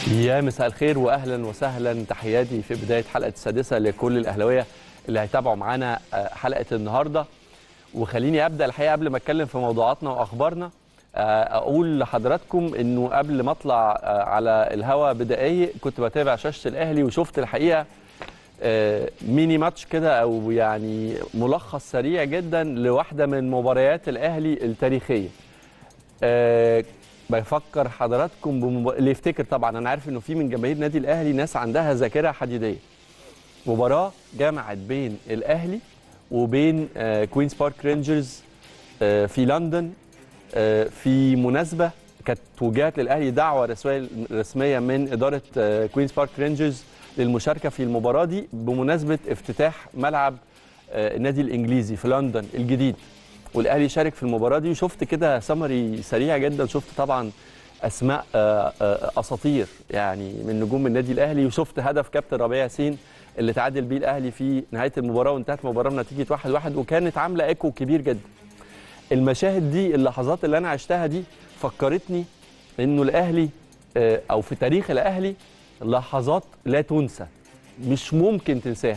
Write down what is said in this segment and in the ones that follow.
يا مساء الخير واهلا وسهلا، تحياتي في بدايه حلقه السادسه لكل الاهلاويه اللي هيتابعوا معانا حلقه النهارده. وخليني ابدا الحقيقه قبل ما اتكلم في موضوعاتنا واخبارنا اقول لحضراتكم انه قبل ما اطلع على الهوا بدقايق كنت بتابع شاشه الاهلي وشفت الحقيقه ميني ماتش كده او يعني ملخص سريع جدا لواحده من مباريات الاهلي التاريخيه. بفكر حضراتكم اللي يفتكر، طبعا انا عارف انه في من جماهير نادي الاهلي ناس عندها ذاكره حديديه. مباراه جمعت بين الاهلي وبين كوينز بارك رينجرز في لندن في مناسبه كانت وجهت للاهلي دعوه رسميه من اداره كوينز بارك رينجرز للمشاركه في المباراه دي بمناسبه افتتاح ملعب النادي الانجليزي في لندن الجديد، والاهلي شارك في المباراه دي. وشفت كده سمري سريع جدا، شفت طبعا اسماء اساطير يعني من نجوم النادي الاهلي، وشفت هدف كابتن ربيع ياسين اللي تعادل بيه الاهلي في نهايه المباراه، وانتهت المباراه بنتيجه 1-1 وكانت عامله ايكو كبير جدا. المشاهد دي، اللحظات اللي انا عشتها دي فكرتني انه الاهلي او في تاريخ الاهلي لحظات لا تنسى، مش ممكن تنساها.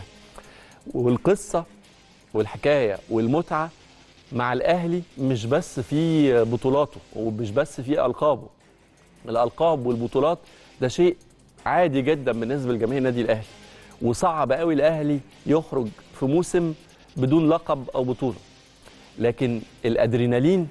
والقصه والحكايه والمتعه مع الاهلي مش بس في بطولاته ومش بس في القابه. الالقاب والبطولات ده شيء عادي جدا بالنسبه لجماهير النادي الاهلي، وصعب قوي الاهلي يخرج في موسم بدون لقب او بطوله. لكن الادرينالين،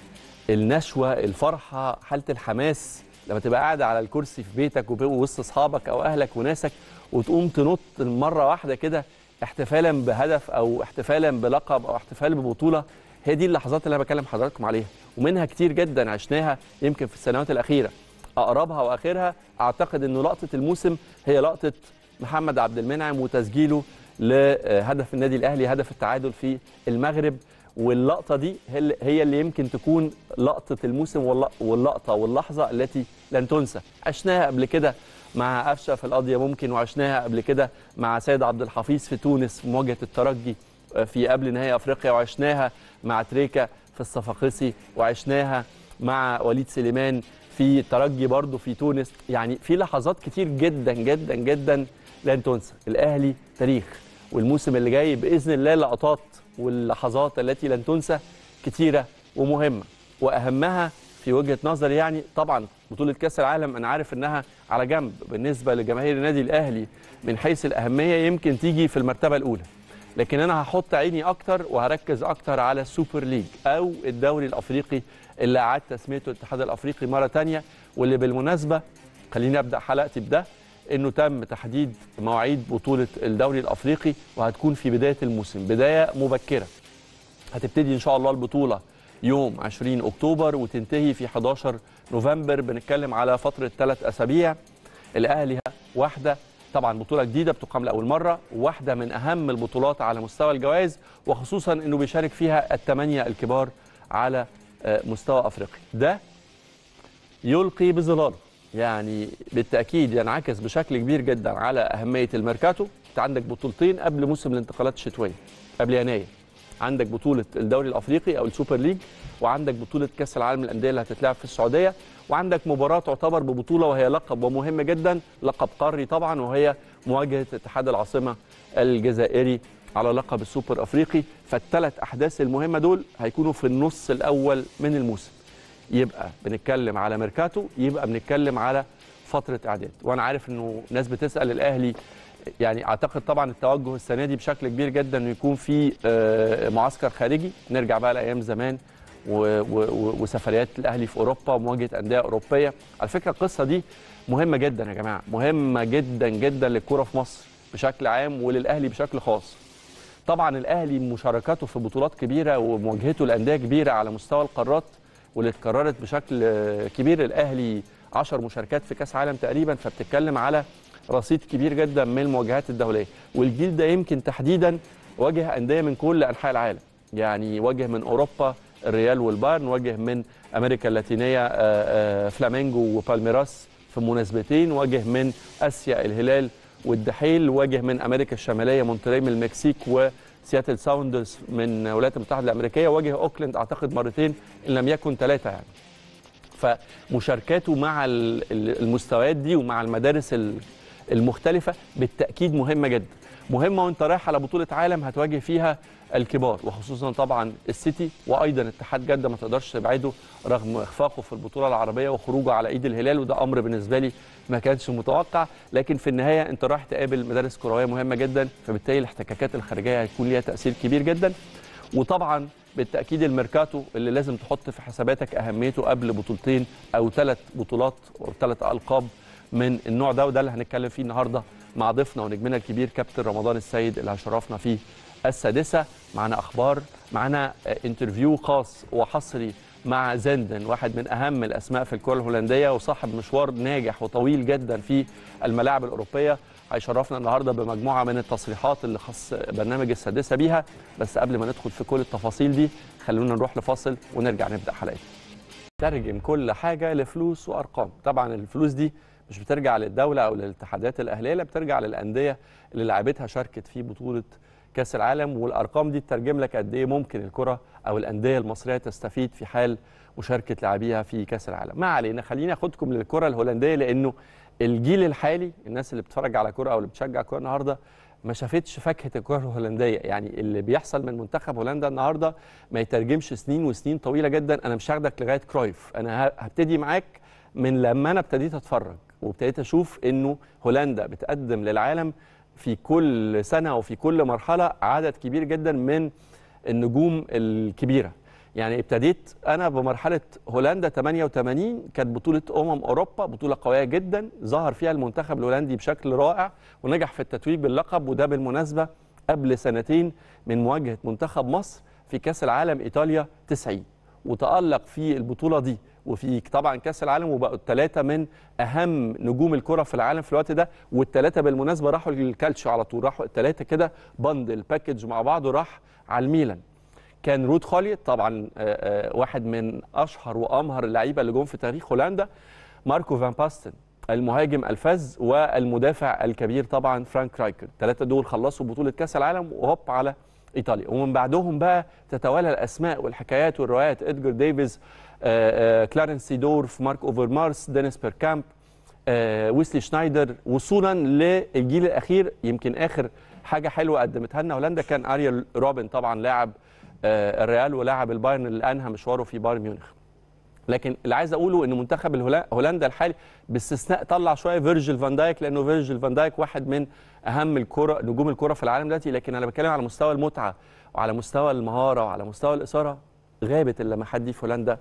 النشوه، الفرحه، حاله الحماس لما تبقى قاعد على الكرسي في بيتك ووسط اصحابك او اهلك وناسك وتقوم تنط مره واحده كده احتفالا بهدف او احتفالا بلقب او احتفال ببطوله، هي دي اللحظات اللي انا بكلم حضراتكم عليها، ومنها كتير جدا عشناها يمكن في السنوات الاخيره. اقربها واخرها اعتقد انه لقطه الموسم هي لقطه محمد عبد المنعم وتسجيله لهدف النادي الاهلي، هدف التعادل في المغرب. واللقطه دي هي اللي يمكن تكون لقطه الموسم واللقطه واللحظه التي لن تنسى. عشناها قبل كده مع قفشه في القضيه ممكن، وعشناها قبل كده مع سيد عبد الحفيظ في تونس في مواجهه الترجي في قبل نهائي افريقيا، وعشناها مع تريكا في الصفاقسي، وعشناها مع وليد سليمان في الترجي برضه في تونس. يعني في لحظات كتير جدا جدا جدا لن تنسى. الاهلي تاريخ، والموسم اللي جاي باذن الله لقطات واللحظات التي لن تنسى كتيره ومهمه، واهمها في وجهه نظري يعني طبعا بطوله كاس العالم. انا عارف انها على جنب بالنسبه لجماهير النادي الاهلي من حيث الاهميه يمكن تيجي في المرتبه الاولى، لكن انا هحط عيني اكتر وهركز اكتر على السوبر ليج او الدوري الافريقي اللي اعاد تسميته الاتحاد الافريقي مره ثانيه، واللي بالمناسبه خليني ابدا حلقتي بده انه تم تحديد مواعيد بطوله الدوري الافريقي وهتكون في بدايه الموسم، بدايه مبكره. هتبتدي ان شاء الله البطوله يوم 20 اكتوبر وتنتهي في 11 نوفمبر. بنتكلم على فتره 3 اسابيع. الاهلي واحده طبعا بطوله جديده بتقام لاول مره، واحده من اهم البطولات على مستوى الجوائز، وخصوصا انه بيشارك فيها الثمانيه الكبار على مستوى افريقيا. ده يلقي بظلاله يعني بالتاكيد ينعكس بشكل كبير جدا على اهميه الميركاتو. انت عندك بطولتين قبل موسم الانتقالات الشتويه قبل يناير، عندك بطوله الدوري الافريقي او السوبر ليج، وعندك بطوله كاس العالم للانديه اللي هتتلعب في السعوديه، وعندك مباراه تعتبر ببطوله وهي لقب ومهم جدا، لقب قاري طبعا، وهي مواجهه اتحاد العاصمه الجزائري على لقب السوبر افريقي. فالثلاث احداث المهمه دول هيكونوا في النص الاول من الموسم. يبقى بنتكلم على ميركاتو، يبقى بنتكلم على فتره اعداد. وانا عارف انه ناس بتسال الاهلي، يعني اعتقد طبعا التوجه السنه دي بشكل كبير جدا انه يكون في معسكر خارجي، نرجع بقى لايام زمان وسفريات الاهلي في اوروبا ومواجهه انديه اوروبيه. على فكره القصه دي مهمه جدا يا جماعه، مهمه جدا جدا للكره في مصر بشكل عام وللاهلي بشكل خاص. طبعا الاهلي مشاركاته في بطولات كبيره ومواجهته لانديه كبيره على مستوى القارات واللي اتكررت بشكل كبير. الاهلي 10 مشاركات في كاس عالم تقريبا، فبتتكلم على رصيد كبير جدا من المواجهات الدوليه. والجيل ده يمكن تحديدا واجه انديه من كل انحاء العالم، يعني واجه من اوروبا الريال والبايرن، واجه من امريكا اللاتينيه فلامينجو وبالميراس في مناسبتين، واجه من اسيا الهلال والدحيل، واجه من امريكا الشماليه مونتري من المكسيك وسياتل ساوندرز من الولايات المتحده الامريكيه، واجه اوكلاند اعتقد مرتين ان لم يكن ثلاثه يعني. فمشاركاته مع المستويات دي ومع المدارس المختلفه بالتاكيد مهمه جدا. مهمه وانت رايح على بطوله عالم هتواجه فيها الكبار، وخصوصا طبعا السيتي وايضا اتحاد جده ما تقدرش تبعده رغم اخفاقه في البطوله العربيه وخروجه على ايد الهلال، وده امر بالنسبه لي ما كانش متوقع. لكن في النهايه انت رايح تقابل مدارس كرويه مهمه جدا، فبالتالي الاحتكاكات الخارجيه هيكون ليها تاثير كبير جدا. وطبعا بالتاكيد الميركاتو اللي لازم تحط في حساباتك اهميته قبل بطولتين او 3 بطولات او 3 القاب من النوع ده، وده اللي هنتكلم فيه النهارده مع ضيفنا ونجمنا الكبير كابتن رمضان السيد اللي هيشرفنا فيه السادسه. معنا اخبار، معنا انترفيو خاص وحصري مع زندن، واحد من اهم الاسماء في الكره الهولنديه وصاحب مشوار ناجح وطويل جدا في الملاعب الاوروبيه. هيشرفنا النهارده بمجموعه من التصريحات اللي خاص برنامج السادسه بيها. بس قبل ما ندخل في كل التفاصيل دي خلونا نروح لفاصل ونرجع نبدا حلقتنا. ترجم كل حاجه لفلوس وارقام. طبعا الفلوس دي مش بترجع للدوله او للاتحادات الاهليه، لا بترجع للانديه اللي لعبتها شاركت في بطوله كاس العالم، والارقام دي تترجم لك قد ايه ممكن الكره او الانديه المصريه تستفيد في حال مشاركه لاعبيها في كاس العالم. ما علينا، خليني اخدكم للكره الهولنديه لانه الجيل الحالي، الناس اللي بتتفرج على كره او اللي بتشجع كره النهارده ما شافتش فاكهه الكره الهولنديه. يعني اللي بيحصل من منتخب هولندا النهارده ما يترجمش سنين وسنين طويله جدا. انا مش هاخدك لغايه كرويف، انا هبتدي معاك من لما انا ابتديت اتفرج وابتديت اشوف انه هولندا بتقدم للعالم في كل سنه وفي كل مرحله عدد كبير جدا من النجوم الكبيره. يعني ابتديت انا بمرحله هولندا 88، كانت بطوله اوروبا، بطوله قويه جدا ظهر فيها المنتخب الهولندي بشكل رائع ونجح في التتويج باللقب، وده بالمناسبه قبل سنتين من مواجهه منتخب مصر في كاس العالم ايطاليا 90، وتألق في البطوله دي وفي طبعا كاس العالم، وبقوا الثلاثه من اهم نجوم الكره في العالم في الوقت ده. والثلاثه بالمناسبه راحوا للكالتشيو على طول، راحوا الثلاثه كده بندل باكج مع بعض وراح على الميلان. كان رود خوليت طبعا واحد من اشهر وامهر اللعيبه اللي جم في تاريخ هولندا، ماركو فان باستن المهاجم الفذ، والمدافع الكبير طبعا فرانك رايكر. الثلاثه دول خلصوا بطوله كاس العالم وهوب على ايطاليا. ومن بعدهم بقى تتوالى الاسماء والحكايات والروايات، ادجار ديفيز، كلارنس سيدورف، مارك اوفرمارس، دينيس بيركامب، ويسلي شنايدر، وصولا للجيل الاخير. يمكن اخر حاجه حلوه قدمتها لنا هولندا كان اريال روبن، طبعا لاعب الريال ولاعب البايرن اللي انهى مشواره في بايرن ميونخ. لكن اللي عايز اقوله ان منتخب هولندا الحالي باستثناء طلع شويه فيرجيل فان دايك، لانه فيرجيل فان دايك واحد من اهم نجوم الكره في العالم دلوقتي، لكن انا بتكلم على مستوى المتعه وعلى مستوى المهاره وعلى مستوى الاثاره غابت اللمحات دي في هولندا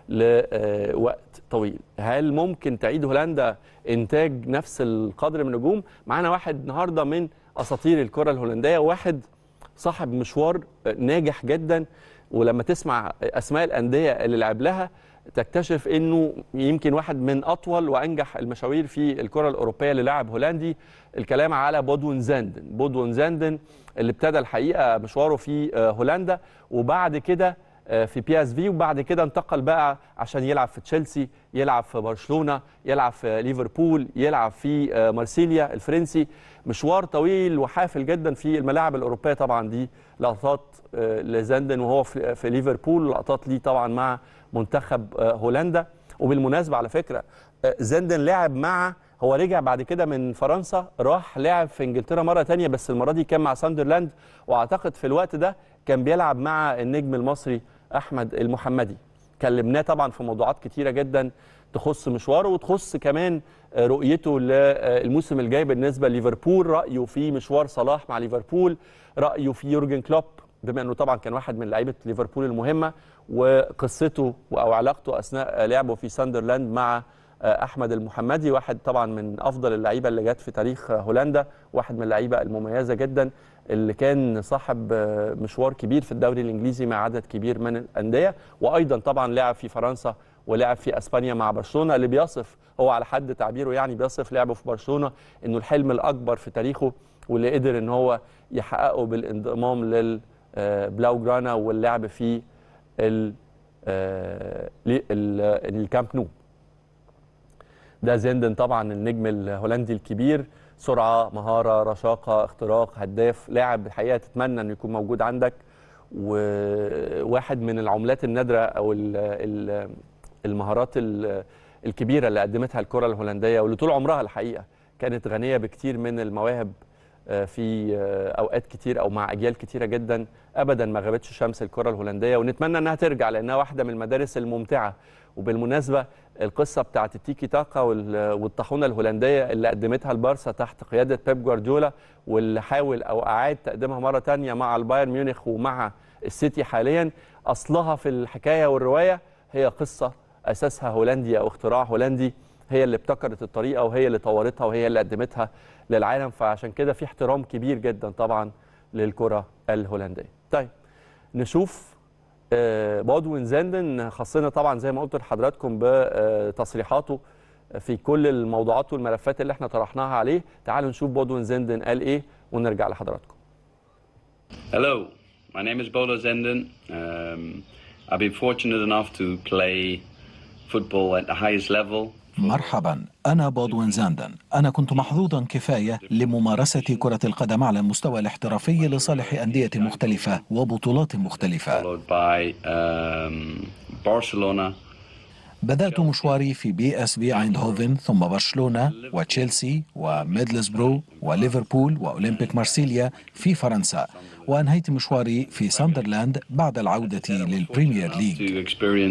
لوقت طويل. هل ممكن تعيد هولندا انتاج نفس القدر من النجوم؟ معانا واحد النهارده من اساطير الكره الهولنديه، واحد صاحب مشوار ناجح جدا، ولما تسمع اسماء الانديه اللي لعب لها تكتشف انه يمكن واحد من اطول وانجح المشاوير في الكره الاوروبيه للاعب هولندي. الكلام على بودوين زاندن. بودوين زاندن اللي ابتدى الحقيقه مشواره في هولندا وبعد كده في بي اس في، وبعد كده انتقل بقى عشان يلعب في تشيلسي، يلعب في برشلونه، يلعب في ليفربول، يلعب في مارسيليا الفرنسي. مشوار طويل وحافل جدا في الملاعب الاوروبيه. طبعا دي لقطات لزاندن وهو في ليفربول، لقطات ليه طبعا مع منتخب هولندا. وبالمناسبه على فكره زاندن لعب هو رجع بعد كده من فرنسا، راح لعب في انجلترا مره ثانيه، بس المره دي كان مع ساندرلاند، واعتقد في الوقت ده كان بيلعب مع النجم المصري احمد المحمدي. كلمناه طبعا في موضوعات كتيره جدا تخص مشواره وتخص كمان رؤيته للموسم الجاي بالنسبه لليفربول، رايه في مشوار صلاح مع ليفربول، رايه في يورجن كلوب بما انه طبعا كان واحد من لعيبه ليفربول المهمه، وقصته او علاقته اثناء لعبه في ساندرلاند مع احمد المحمدي، واحد طبعا من افضل اللعيبه اللي جت في تاريخ هولندا، واحد من اللعيبه المميزه جدا اللي كان صاحب مشوار كبير في الدوري الانجليزي مع عدد كبير من الانديه، وايضا طبعا لعب في فرنسا ولعب في اسبانيا مع برشلونه، اللي بيصف هو على حد تعبيره يعني بيصف لعبه في برشلونه انه الحلم الاكبر في تاريخه، واللي قدر ان هو يحققه بالانضمام للبلاوجرانا واللعب في الكامب نو. ده زيندن طبعا النجم الهولندي الكبير، سرعه، مهاره، رشاقه، اختراق، هداف، لاعب الحقيقه تتمنى انه يكون موجود عندك، وواحد من العملات النادره او المهارات الكبيره اللي قدمتها الكره الهولنديه، واللي طول عمرها الحقيقه كانت غنيه بكتير من المواهب في اوقات كتير او مع اجيال كتيره جدا. ابدا ما غابتش شمس الكره الهولنديه، ونتمنى انها ترجع لانها واحده من المدارس الممتعه. وبالمناسبه القصه بتاعت التيكي تاكا والطاحونه الهولنديه اللي قدمتها البارسا تحت قياده بيب جوارديولا، واللي حاول او اعاد تقديمها مره ثانيه مع البايرن ميونخ ومع السيتي حاليا، اصلها في الحكايه والروايه هي قصه اساسها هولندي او اختراع هولندي، هي اللي ابتكرت الطريقه وهي اللي طورتها وهي اللي قدمتها للعالم. فعشان كده في احترام كبير جدا طبعا للكره الهولنديه. طيب نشوف بودوين زاندن، خاصنا طبعا زي ما قلت لحضراتكم بتصريحاته في كل الموضوعات والملفات اللي احنا طرحناها عليه. تعالوا نشوف بودوين زاندن قال ايه ونرجع لحضراتكم. Hello, my name is Bodo Zenden. I've been fortunate enough to play football at the highest level. مرحبا، أنا بودوين زاندن. أنا كنت محظوظا كفاية لممارسة كرة القدم على المستوى الاحترافي لصالح أندية مختلفة وبطولات مختلفة. بدأت مشواري في بي اس بي ايندهوفن، ثم برشلونة وتشيلسي وميدلسبرو وليفربول وأولمبيك مارسيليا في فرنسا، وأنهيت مشواري في ساندرلاند بعد العودة للبريمير ليج.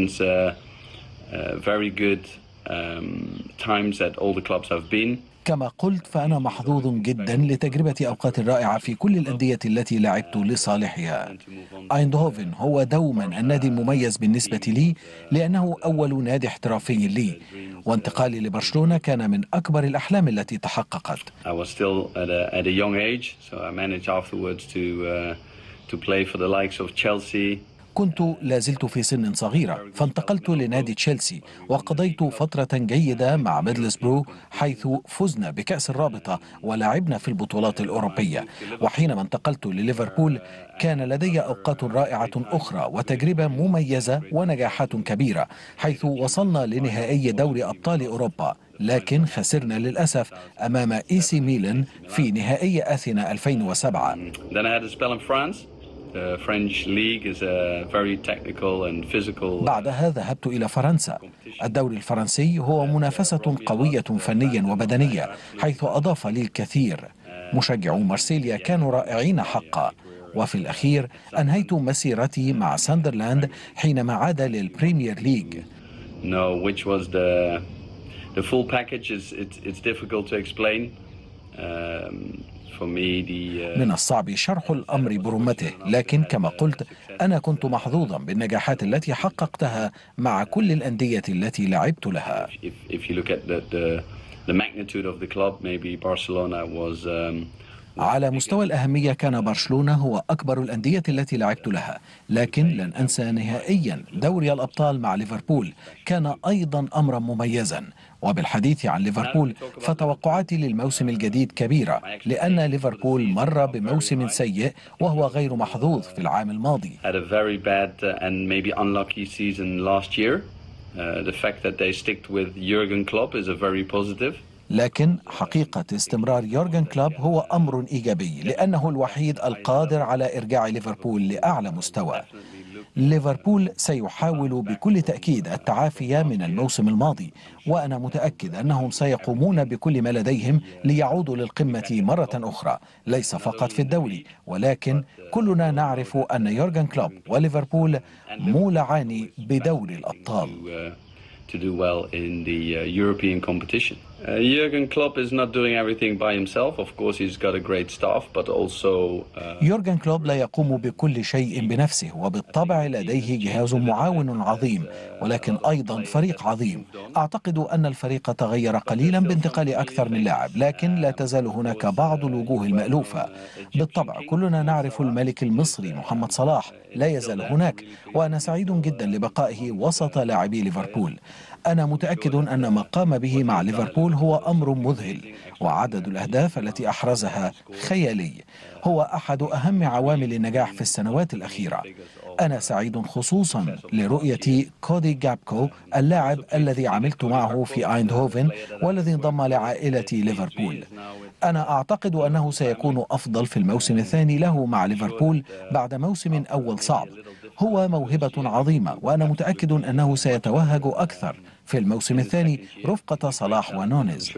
Times that all the clubs have been. كما قلت فأنا محظوظ جدا لتجربة أوقات رائعة في كل الأندية التي لعبت لصالحها. ايندهوفن هو دوما النادي المميز بالنسبة لي لأنه أول نادي احترافي لي، وانتقالي لبرشلونة كان من أكبر الأحلام التي تحققت. I was still at a young age, so I managed afterwards to play for the likes of Chelsea. كنت لازلت في سن صغيرة فانتقلت لنادي تشيلسي، وقضيت فترة جيدة مع ميدلسبرو حيث فزنا بكأس الرابطة ولعبنا في البطولات الأوروبية. وحينما انتقلت لليفربول كان لدي أوقات رائعة أخرى وتجربة مميزة ونجاحات كبيرة، حيث وصلنا لنهائي دوري أبطال أوروبا، لكن خسرنا للأسف أمام اي سي ميلان في نهائي أثينا 2007. بعدها ذهبت إلى فرنسا. الدوري الفرنسي هو منافسة قوية فنيا وبدنيا، حيث أضاف لي الكثير. مشجعو مارسيليا كانوا رائعين حقا. وفي الأخير أنهيت مسيرتي مع ساندرلاند حينما عاد للبريمير ليج. من الصعب شرح الأمر برمته، لكن كما قلت أنا كنت محظوظا بالنجاحات التي حققتها مع كل الأندية التي لعبت لها. على مستوى الأهمية كان برشلونة هو أكبر الأندية التي لعبت لها، لكن لن أنسى نهائيا دوري الأبطال مع ليفربول، كان أيضا أمرا مميزا. وبالحديث عن ليفربول فتوقعاتي للموسم الجديد كبيرة، لأن ليفربول مر بموسم سيء وهو غير محظوظ في العام الماضي. لكن حقيقة استمرار يورغن كلوب هو أمر إيجابي، لأنه الوحيد القادر على إرجاع ليفربول لأعلى مستوى. ليفربول سيحاول بكل تأكيد التعافي من الموسم الماضي، وأنا متأكد أنهم سيقومون بكل ما لديهم ليعودوا للقمة مرة أخرى، ليس فقط في الدوري، ولكن كلنا نعرف أن يورغن كلوب وليفربول مولعان بدوري الأبطال. Jurgen Klopp is not doing everything by himself. Of course, he's got a great staff, but also يورغن كلوب لا يقوم بكل شيء بنفسه، وبالطبع لديه جهاز معاون عظيم، ولكن أيضا فريق عظيم. أعتقد أن الفريق تغير قليلا بانتقال أكثر من لاعب، لكن لا تزال هناك بعض الوجوه المألوفة. بالطبع كلنا نعرف الملك المصري محمد صلاح لا يزال هناك، وأنا سعيد جدا لبقائه وسط لاعبي ليفربول. أنا متأكد أن ما قام به مع ليفربول هو أمر مذهل، وعدد الأهداف التي أحرزها خيالي. هو أحد أهم عوامل النجاح في السنوات الأخيرة. أنا سعيد خصوصا لرؤية كودي جابكو، اللاعب الذي عملت معه في ايندهوفن والذي انضم لعائلة ليفربول. أنا أعتقد أنه سيكون أفضل في الموسم الثاني له مع ليفربول بعد موسم أول صعب. هو موهبة عظيمة، وأنا متأكد أنه سيتوهج أكثر في الموسم الثاني رفقة صلاح ونونيز.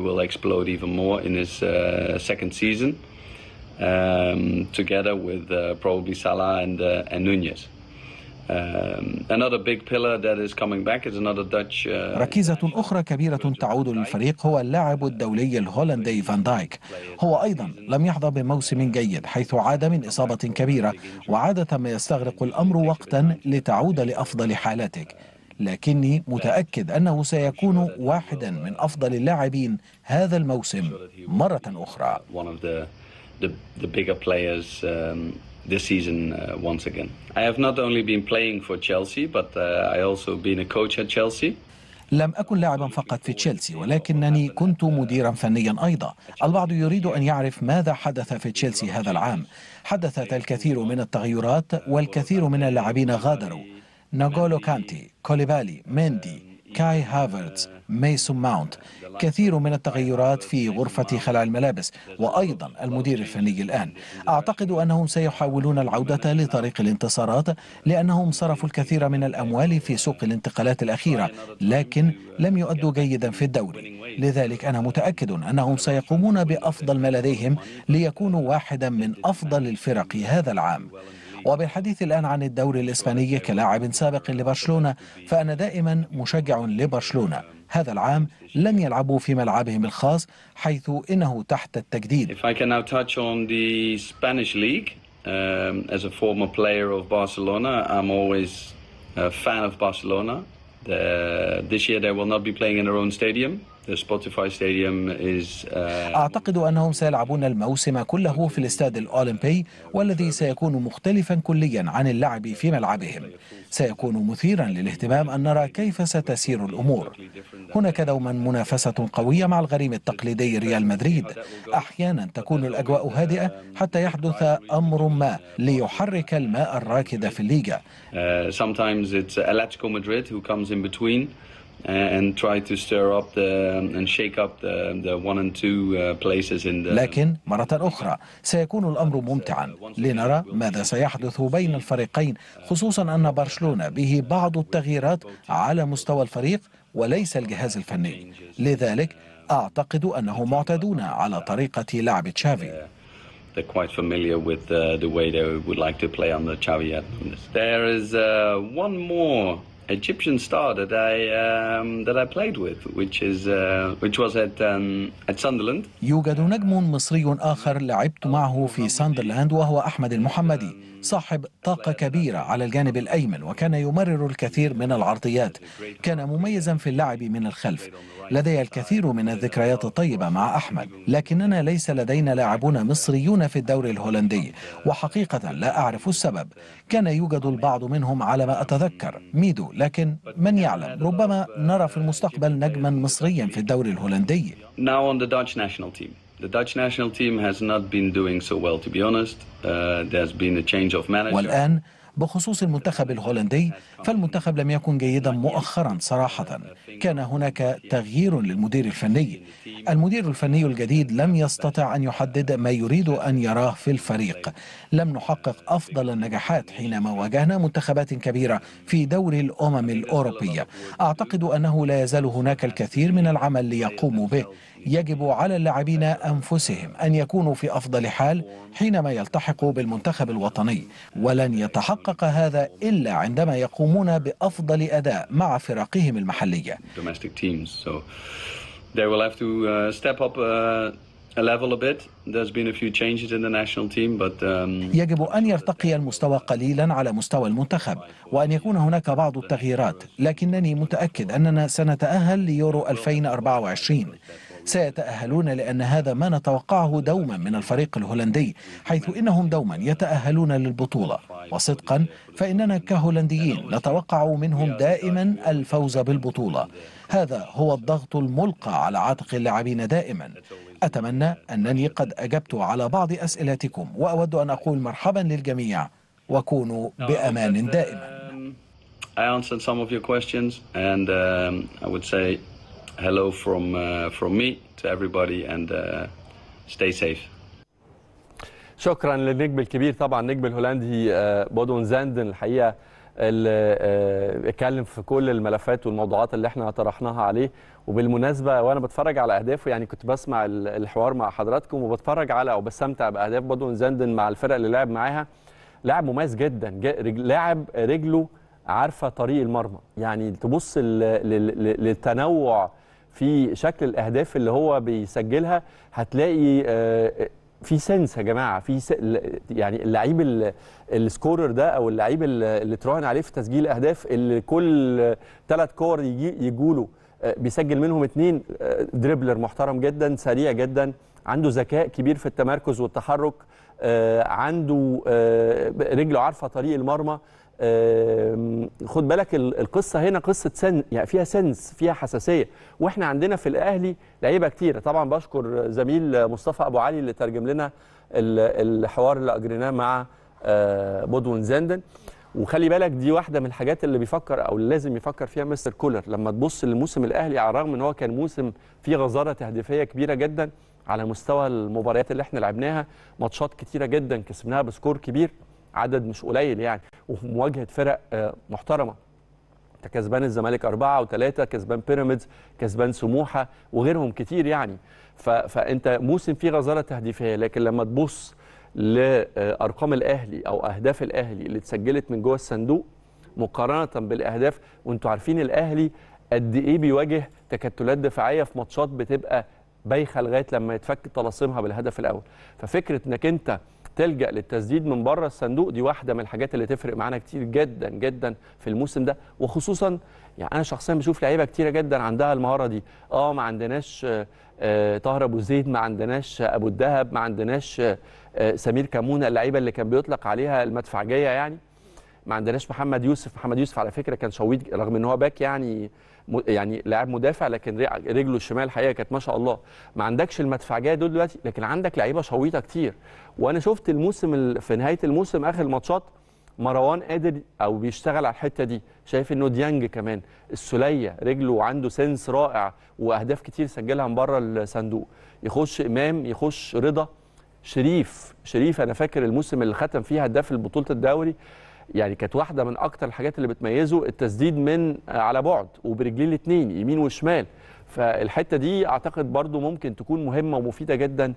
Together with probably Salah and Nunez. Another big pillar that is coming back is another Dutch. ركيزة أخرى كبيرة تعود للفريق هو اللاعب الدولي الهولندي فان دايك. هو أيضا لم يحظى بموسم جيد حيث عاد من إصابة كبيرة، وعادة ما يستغرق الأمر وقتا لتعود لأفضل حالاتك، لكني متأكد أنه سيكون واحدا من أفضل اللاعبين هذا الموسم مرة أخرى. The bigger players this season once again. I have not only been playing for Chelsea, but I also been a coach at Chelsea. لم أكن لاعبا فقط في تشيلسي، ولكنني كنت مديرا فنيا أيضا. البعض يريد أن يعرف ماذا حدث في تشيلسي هذا العام. حدثت الكثير من التغيرات والكثير من اللاعبين غادروا: ناغولو كانتي، كوليبالي، ميندي، كاي هافرتز، ميسون ماونت. كثير من التغيرات في غرفة خلع الملابس، وأيضا المدير الفني الآن. أعتقد أنهم سيحاولون العودة لطريق الانتصارات، لأنهم صرفوا الكثير من الأموال في سوق الانتقالات الأخيرة، لكن لم يؤدوا جيدا في الدوري. لذلك أنا متأكد أنهم سيقومون بأفضل ما لديهم ليكونوا واحدا من أفضل الفرق هذا العام. وبالحديث الآن عن الدوري الإسباني كلاعب سابق لبرشلونة، فأنا دائما مشجع لبرشلونة. هذا العام لن يلعبوا في ملعبهم الخاص حيث إنه تحت التجديد. If I can now touch on the Spanish league, as a former player of Barcelona, I'm always a fan of Barcelona. This year they will not be playing in their own stadium. The Spotify Stadium is. أعتقد أنهم سيلعبون الموسم كله في الاستاد الأولمبي، والذي سيكون مختلفا كليا عن اللعب في ملعبهم. سيكون مثيرا للاهتمام أن نرى كيف ستسير الأمور. هناك دوما منافسة قوية مع الغريم التقليدي ريال مدريد. أحيانا تكون الأجواء هادئة حتى يحدث أمر ما ليحرك الماء الراكد في الليغا. Sometimes it's Atletico Madrid who comes in between and try to stir up and shake up the 1 and 2 places in the. لكن مرة أخرى سيكون الأمر ممتعا لنرى ماذا سيحدث بين الفريقين، خصوصا أن برشلونة به بعض التغييرات على مستوى الفريق وليس الجهاز الفني. لذلك أعتقد أنهم معتادون على طريقة لعب تشافي. They're quite familiar with the way they would like to play under Xavi Hernandez. There is one more Egyptian star that I played with, which was at Sunderland. يوجد نجم مصري آخر لعبت معه في ساندرلاند، وهو أحمد المحمدي، صاحب طاقة كبيرة على الجانب الأيمن، وكان يمرر الكثير من العرضيات. كان مميزا في اللعب من الخلف. لدي الكثير من الذكريات الطيبة مع أحمد، لكننا ليس لدينا لاعبون مصريون في الدوري الهولندي، وحقيقة لا أعرف السبب. كان يوجد البعض منهم على ما أتذكر ميدو، لكن من يعلم، ربما نرى في المستقبل نجما مصريا في الدوري الهولندي. Now on the Dutch national team. The Dutch national team has not been doing so well, to be honest. There's been a change of manager. والآن بخصوص المنتخب الهولندي، فالمنتخب لم يكن جيدا مؤخرا صراحة. كان هناك تغيير للمدير الفني. المدير الفني الجديد لم يستطع أن يحدد ما يريد أن يراه في الفريق. لم نحقق أفضل النجاحات حينما واجهنا منتخبات كبيرة في دوري الأمم الأوروبية. أعتقد أنه لا يزال هناك الكثير من العمل ليقوموا به. يجب على اللاعبين أنفسهم أن يكونوا في أفضل حال حينما يلتحقوا بالمنتخب الوطني، ولن يتحقق هذا إلا عندما يقومون بأفضل أداء مع فرقهم المحلية. يجب أن يرتقي المستوى قليلا على مستوى المنتخب، وأن يكون هناك بعض التغييرات، لكنني متأكد أننا سنتأهل ليورو 2024. سيتأهلون، لأن هذا ما نتوقعه دوما من الفريق الهولندي، حيث إنهم دوما يتأهلون للبطولة. وصدقا فإننا كهولنديين نتوقع منهم دائما الفوز بالبطولة. هذا هو الضغط الملقى على عاتق اللاعبين دائما. أتمنى أنني قد أجبت على بعض أسئلتكم، وأود أن أقول مرحبا للجميع وكونوا بأمان دائما. I answered some of your questions, and I would say hello from me to everybody, and stay safe. شكرا للنجم الكبير طبعا النجم الهولندي بودون زاندن الحقيقه اللي اتكلم في كل الملفات والموضوعات اللي احنا طرحناها عليه. وبالمناسبه وانا بتفرج على اهدافه يعني كنت بسمع الحوار مع حضراتكم وبتفرج على او بستمتع باهداف بودون زاندن مع الفرق اللي لعب معاها. لاعب مميز جدا، لاعب رجله عارفه طريق المرمى، يعني تبص للتنوع في شكل الاهداف اللي هو بيسجلها هتلاقي في سنس يا جماعه، يعني اللعيب السكورر ده او اللعيب اللي تراهن عليه في تسجيل اهداف اللي كل 3 كور يجوا له بيسجل منهم 2. دريبلر محترم جدا، سريع جدا، عنده ذكاء كبير في التمركز والتحرك، عنده رجله عارفه طريق المرمى. خد بالك القصه هنا قصه يعني فيها سنس، فيها حساسيه، واحنا عندنا في الاهلي لعيبه كتيره. طبعا بشكر زميل مصطفى ابو علي اللي ترجم لنا الحوار اللي اجريناه مع بودون زاندن. وخلي بالك دي واحده من الحاجات اللي بيفكر او اللي لازم يفكر فيها مستر كولر لما تبص للموسم الاهلي، على الرغم ان هو كان موسم فيه غزاره تهديفيه كبيره جدا على مستوى المباريات اللي احنا لعبناها، ماتشات كتيره جدا كسبناها بسكور كبير، عدد مش قليل يعني، وفي مواجهه فرق محترمه. انت كسبان الزمالك 4-3، كسبان بيراميدز، كسبان سموحه وغيرهم كتير يعني. فانت موسم فيه غزاره تهديفيه، لكن لما تبص لارقام الاهلي او اهداف الاهلي اللي اتسجلت من جوه الصندوق مقارنه بالاهداف، وانتوا عارفين الاهلي قد ايه بيواجه تكتلات دفاعيه في ماتشات بتبقى بايخه لغايه لما يتفك طلاسمها بالهدف الاول. ففكره انك انت تلجأ للتسديد من بره الصندوق دي واحده من الحاجات اللي تفرق معانا كتير جدا جدا في الموسم ده، وخصوصا يعني انا شخصيا بشوف لعيبه كتيره جدا عندها المهاره دي. ما عندناش طاهر ابو زيد، ما عندناش ابو الدهب، ما عندناش سمير كمونه، اللعيبه اللي كان بيطلق عليها المدفعجيه يعني. ما عندناش محمد يوسف على فكره كان شويت رغم ان هو باك يعني لاعب مدافع، لكن رجله الشمال الحقيقه كانت ما شاء الله. ما عندكش المدفعجيه دول دلوقتي، لكن عندك لعيبه شويطه كتير. وانا شفت الموسم في نهايه الموسم اخر الماتشات مروان قادر او بيشتغل على الحته دي، شايف انه ديانج كمان السوليه رجله عنده سنس رائع واهداف كتير سجلها من بره الصندوق. يخش امام، يخش رضا، شريف انا فاكر الموسم اللي ختم فيه هداف بطوله الدوري، يعني كانت واحده من اكتر الحاجات اللي بتميزه التسديد من على بعد وبرجليه الاثنين يمين وشمال. فالحته دي اعتقد برضو ممكن تكون مهمه ومفيده جدا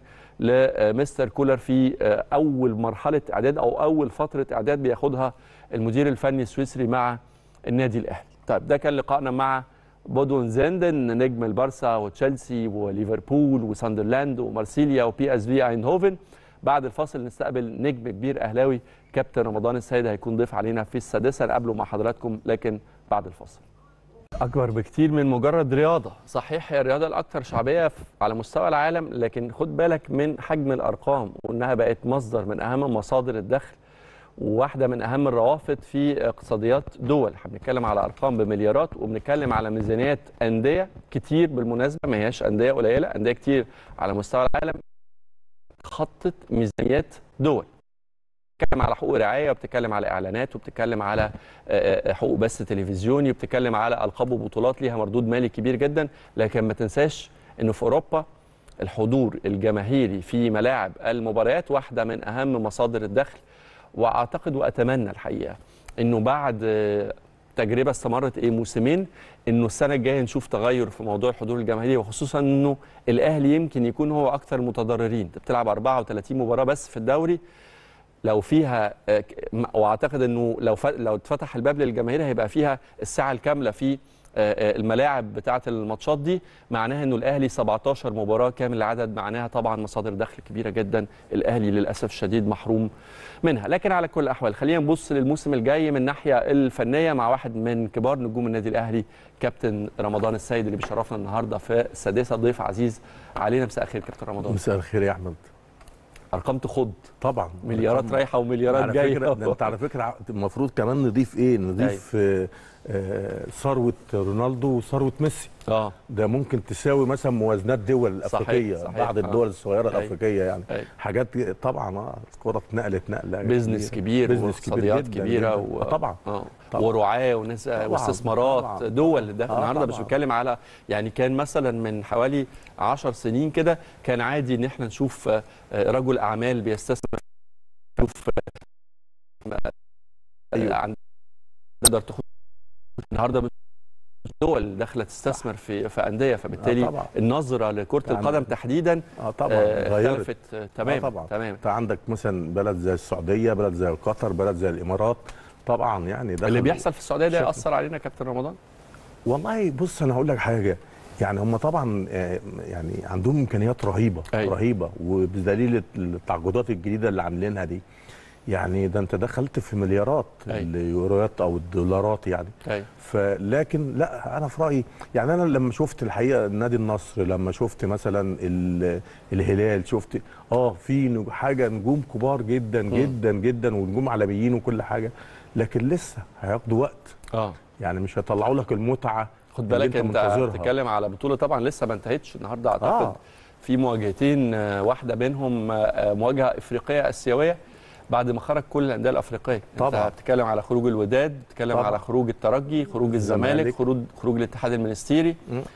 لمستر كولر في اول مرحله اعداد او اول فتره اعداد بياخدها المدير الفني السويسري مع النادي الاهلي. طيب ده كان لقائنا مع بودون زاندن نجم البارسا وتشيلسي وليفربول وساندرلاند ومارسيليا وبي اس في ايندهوفن. بعد الفاصل نستقبل نجم كبير اهلاوي كابتن رمضان السيد، هيكون ضيف علينا في السادسه نقابله مع حضراتكم، لكن بعد الفاصل. اكبر بكتير من مجرد رياضه، صحيح هي الرياضه الاكثر شعبيه على مستوى العالم، لكن خد بالك من حجم الارقام وانها بقت مصدر من اهم مصادر الدخل وواحده من اهم الروافد في اقتصاديات دول. احنا بنتكلم على ارقام بمليارات، وبنتكلم على ميزانيات انديه كتير بالمناسبه، ما هياش انديه قليله، انديه كتير على مستوى العالم خطت ميزانيات دول. بتتكلم على حقوق رعايه، وبتتكلم على اعلانات، وبتتكلم على حقوق بث تلفزيوني، وبتتكلم على القاب وبطولات ليها مردود مالي كبير جدا. لكن ما تنساش انه في اوروبا الحضور الجماهيري في ملاعب المباريات واحده من اهم مصادر الدخل. واعتقد واتمنى الحقيقه انه بعد تجربه استمرت موسمين انه السنه الجايه نشوف تغير في موضوع الحضور الجماهيري، وخصوصا انه الاهلي يمكن يكون هو اكثر المتضررين. انت بتلعب 34 مباراه بس في الدوري، لو فيها واعتقد انه لو اتفتح الباب للجماهير هيبقى فيها الساعه الكامله في الملاعب بتاعه الماتشات دي، معناها انه الاهلي 17 مباراه كامل العدد، معناها طبعا مصادر دخل كبيره جدا الاهلي للاسف الشديد محروم منها. لكن على كل الاحوال خلينا نبص للموسم الجاي من الناحيه الفنيه مع واحد من كبار نجوم النادي الاهلي كابتن رمضان السيد اللي بيشرفنا النهارده في السادسه، ضيف عزيز علينا. مساء الخير كابتن رمضان. مساء الخير يا احمد. ارقام تخض طبعا، مليارات رايحه ومليارات جايه. انت على فكره المفروض كمان نضيف ثروه رونالدو وثروه ميسي. ده ممكن تساوي مثلا موازنات دول افريقيه، صحيح. بعض الدول الصغيره الافريقيه يعني حاجات طبعا الكوره اتنقلت نقله بيزنس كبير واقتصاديات كبيره طبعا ورعاه وناس واستثمارات دول. ده النهارده مش بنتكلم على يعني كان مثلا من حوالي 10 سنين كده كان عادي ان احنا نشوف رجل اعمال بيستثمر نشوف تقدر تاخد النهارده دول داخله تستثمر في انديه، فبالتالي النظره لكره القدم تحديدا طبعا اختلفت تماما. تمام. انت عندك مثلا بلد زي السعوديه، بلد زي قطر، بلد زي الامارات، طبعا يعني اللي بيحصل في السعوديه ده ياثر علينا كابتن رمضان؟ والله بص انا هقول لك حاجه، يعني هم طبعا يعني عندهم امكانيات رهيبه. رهيبه، وبدليل التعاقدات الجديده اللي عاملينها دي، يعني ده انت دخلت في مليارات اليوروات او الدولارات يعني. فلكن لا، انا في رايي يعني انا لما شفت الحقيقه نادي النصر، لما شفت مثلا الهلال، شفت في حاجه نجوم كبار جدا جدا جدا ونجوم عالميين وكل حاجه، لكن لسه هياخدوا وقت. يعني مش هيطلعوا لك المتعه. خد بالك انت بتتكلم على بطوله طبعا لسه ما انتهتش. النهارده اعتقد في مواجهتين، واحده بينهم مواجهه افريقيه اسيويه بعد ما خرج كل الانديه الافريقيه. طبعا انت بتتكلم على خروج الوداد، بتتكلم على خروج الترجي، خروج الزمالك، خروج الاتحاد المنستيري.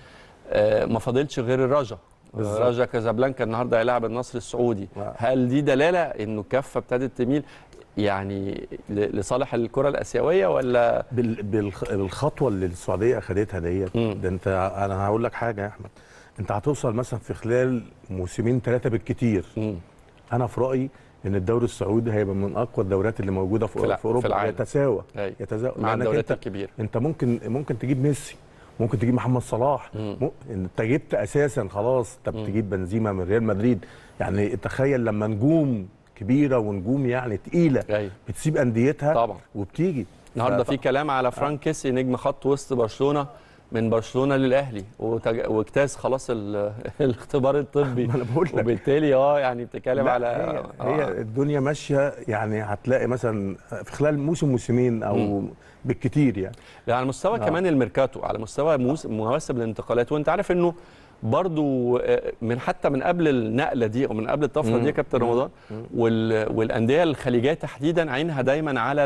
ما فاضلش غير الرجا. رجا كازابلانكا النهارده هيلاعب النصر السعودي. هل دي دلاله انه الكفه ابتدت تميل يعني لصالح الكره الاسيويه، ولا بالخطوه اللي السعوديه اخذتها ديت؟ ده انت انا هقول لك حاجه يا احمد، انت هتوصل مثلا في خلال موسمين 3 بالكتير. انا في رايي ان الدوري السعودي هيبقى من اقوى الدوريات اللي موجوده في اوروبا. يتساوى مع الدوريات الكبيره. انت ممكن تجيب ميسي، ممكن تجيب محمد صلاح، انت جبت اساسا خلاص. انت بتجيب بنزيما من ريال مدريد. يعني تخيل لما نجوم كبيره ونجوم يعني تقيله بتسيب انديتها طبعا وبتيجي. النهارده في كلام على فرانك كيسي نجم خط وسط برشلونه من برشلونه للاهلي، واجتاز خلاص الاختبار الطبي. وبالتالي يعني بتتكلم على هي الدنيا ماشيه. يعني هتلاقي مثلا في خلال موسمين او بالكتير يعني. على مستوى كمان الميركاتو، على مستوى مواسم الانتقالات. وانت عارف انه برضو حتى من قبل النقله دي او من قبل الطفره دي يا كابتن رمضان، والانديه الخليجيه تحديدا عينها دايما على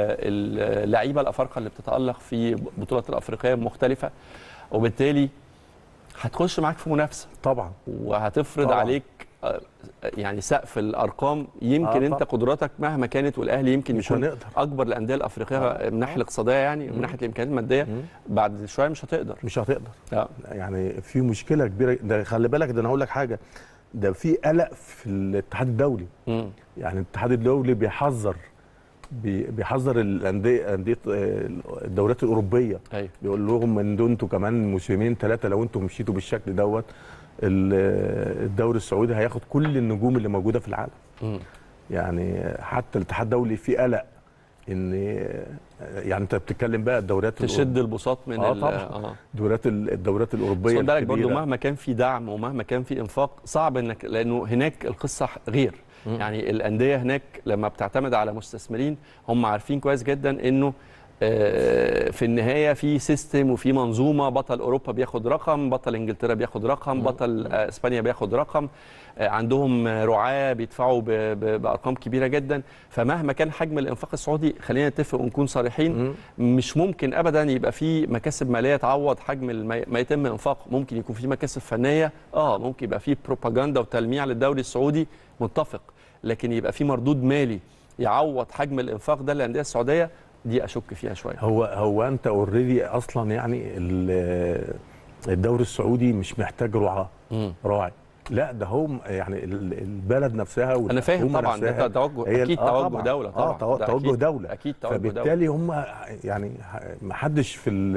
اللعيبه الافارقه اللي بتتالق في بطولات الافريقيه المختلفه، وبالتالي هتخش معاك في منافسه طبعا، وهتفرض عليك يعني سقف الارقام. يمكن انت قدراتك مهما كانت، والاهلي يمكن يكون اكبر الانديه الافريقيه من الناحيه الاقتصاديه يعني من ناحيه الامكانيات الماديه، بعد شويه مش هتقدر. يعني في مشكله كبيره. ده خلي بالك، ده انا هقول لك حاجه، ده في قلق في الاتحاد الدولي. يعني الاتحاد الدولي بيحذر الانديه الدوريات الاوروبيه. بيقول لهم ان انتوا كمان موسمين 3 لو انتوا مشيتوا بالشكل دوت الدوري السعودي هياخد كل النجوم اللي موجوده في العالم. يعني حتى الاتحاد الدولي في قلق ان يعني انت بتتكلم بقى الدوريات تشد البساط من الدوريات الاوروبيه. خد بالك برضه مهما كان في دعم ومهما كان في انفاق صعب انك، لانه هناك القصه غير. يعني الانديه هناك لما بتعتمد على مستثمرين هم عارفين كويس جدا انه في النهايه في سيستم وفي منظومه. بطل اوروبا بياخد رقم، بطل انجلترا بياخد رقم، بطل اسبانيا بياخد رقم، عندهم رعاه بيدفعوا بارقام كبيره جدا. فمهما كان حجم الانفاق السعودي، خلينا نتفق ونكون صريحين، مش ممكن ابدا يبقى في مكاسب ماليه تعوض حجم ما يتم انفاقه. ممكن يكون في مكاسب فنيه، ممكن يبقى في بروباجندا وتلميع للدوري السعودي، متفق، لكن يبقى في مردود مالي يعوض حجم الانفاق ده للانديه السعوديه، دي اشك فيها شويه. هو انت اوريدي اصلا يعني الدوري السعودي مش محتاج راعي. لا، ده هم يعني البلد نفسها انا فاهم طبعا، ده توجه اكيد، توجه دوله طبعا، توجه دوله اكيد، توجه دوله. فبالتالي هم يعني ما حدش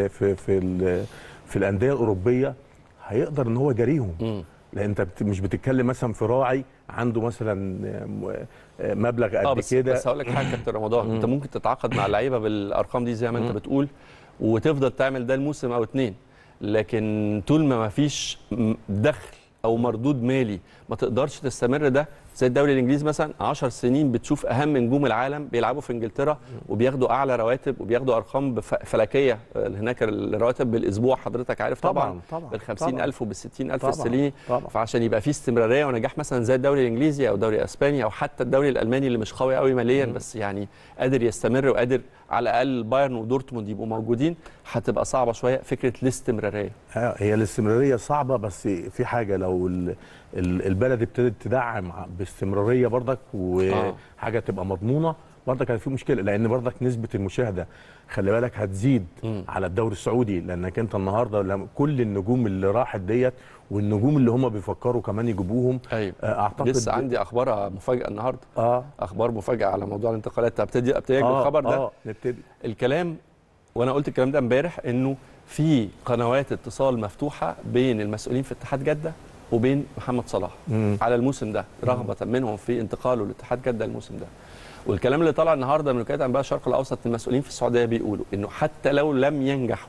في الانديه الاوروبيه هيقدر ان هو يجاريهم. لان انت مش بتتكلم مثلا في راعي عنده مثلا مبلغ قد كده. بس هقول لك حاجه يا كابتن رمضان، انت ممكن تتعاقد مع اللعيبه بالارقام دي زي ما انت بتقول، وتفضل تعمل ده الموسم او 2، لكن طول ما فيش دخل او مردود مالي ما تقدرش تستمر. ده زي الدوري الانجليزي مثلا، 10 سنين بتشوف اهم نجوم العالم بيلعبوا في انجلترا وبياخدوا اعلى رواتب وبياخدوا ارقام فلكيه. هناك الرواتب بالاسبوع حضرتك عارف طبعا بال 50,000 وبال 60,000 استرليني. فعشان يبقى في استمراريه ونجاح مثلا زي الدوري الانجليزي او الدوري الاسباني او حتى الدوري الالماني اللي مش قوي قوي ماليا، بس يعني قادر يستمر وقادر على الاقل بايرن ودورتموند يبقوا موجودين، هتبقى صعبه شويه فكره الاستمراريه. هي الاستمراريه صعبه، بس في حاجه لو البلد ابتدت تدعم باستمراريه برضك وحاجه تبقى مضمونه برضك كان في مشكله، لان برضك نسبه المشاهده خلي بالك هتزيد على الدوري السعودي، لانك انت النهارده كل النجوم اللي راحت ديت والنجوم اللي هم بيفكروا كمان يجيبوهم. أيوة. اعتقد لسه عندي اخبار مفاجاه النهارده. اخبار مفاجاه على موضوع الانتقالات. ابتدي بالخبر ده. نبتدي الكلام، وانا قلت الكلام ده امبارح، انه في قنوات اتصال مفتوحه بين المسؤولين في اتحاد جده وبين محمد صلاح على الموسم ده، رغبه منهم في انتقاله لاتحاد جده الموسم ده. والكلام اللي طلع النهارده من وكاله انباء الشرق الاوسط، المسؤولين في السعوديه بيقولوا انه حتى لو لم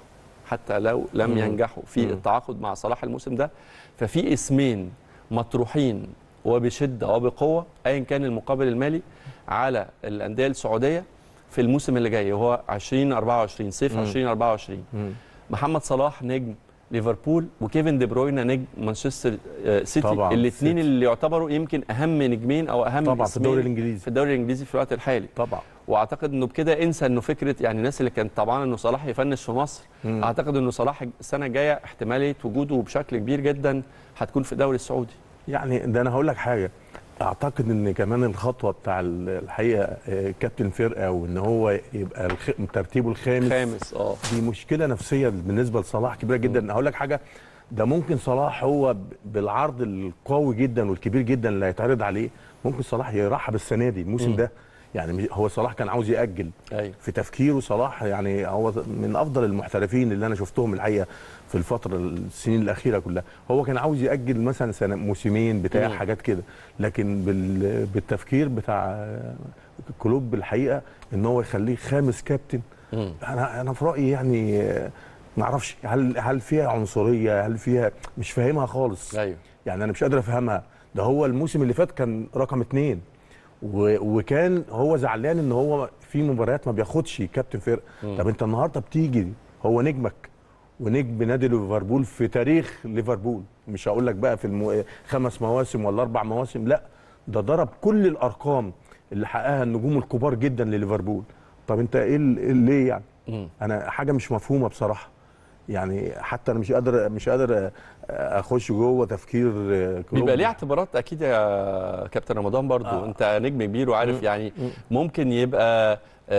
ينجحوا في التعاقد مع صلاح الموسم ده، ففي اسمين مطروحين وبشده وبقوه ايا كان المقابل المالي على الانديه السعوديه في الموسم اللي جاي، وهو 2024 صيف 2024. محمد صلاح نجم ليفربول، وكيفن دي بروينا نجم مانشستر سيتي، الاثنين اللي يعتبروا يمكن اهم نجمين او اهم طبعا في الدوري الانجليزي في الوقت الحالي طبعا. واعتقد انه بكده انسى انه فكره يعني الناس اللي كانت طبعا انه صلاح يفنش في مصر. اعتقد انه صلاح السنه الجايه احتماليه وجوده بشكل كبير جدا هتكون في الدوري السعودي. يعني ده انا هقول لك حاجه، اعتقد ان كمان الخطوه بتاع الحقيقه كابتن فرقه وان هو يبقى ترتيبه الخامس دي مشكله نفسيه بالنسبه لصلاح كبيره جدا. هقول لك حاجه، ده ممكن صلاح هو بالعرض القوي جدا والكبير جدا اللي هيتعرض عليه ممكن صلاح يرحب السنه دي الموسم ده. يعني هو صلاح كان عاوز يأجل. في تفكيره صلاح يعني هو من افضل المحترفين اللي انا شفتهم الحقيقه في السنين الاخيره كلها. هو كان عاوز يأجل مثلا سنه موسمين بتاع حاجات كده، لكن بالتفكير بتاع كلوب الحقيقه ان هو يخليه خامس كابتن. انا في رايي يعني ما اعرفش هل فيها عنصريه، هل فيها مش فاهمها خالص. يعني انا مش قادر افهمها. ده هو الموسم اللي فات كان رقم 2 وكان هو زعلان ان هو في مباريات ما بياخدش كابتن فرقه. طب انت النهارده بتيجي هو نجمك ونجم نادي ليفربول في تاريخ ليفربول، مش هقول لك بقى في 5 مواسم ولا 4 مواسم، لا ده ضرب كل الارقام اللي حققها النجوم الكبار جدا لليفربول. طب انت ايه ليه يعني؟ انا حاجه مش مفهومه بصراحه. يعني حتى انا مش قادر اخش جوه تفكير بيبقى ليه اعتبارات اكيد يا كابتن رمضان برضو. انت نجم كبير وعارف يعني ممكن يبقى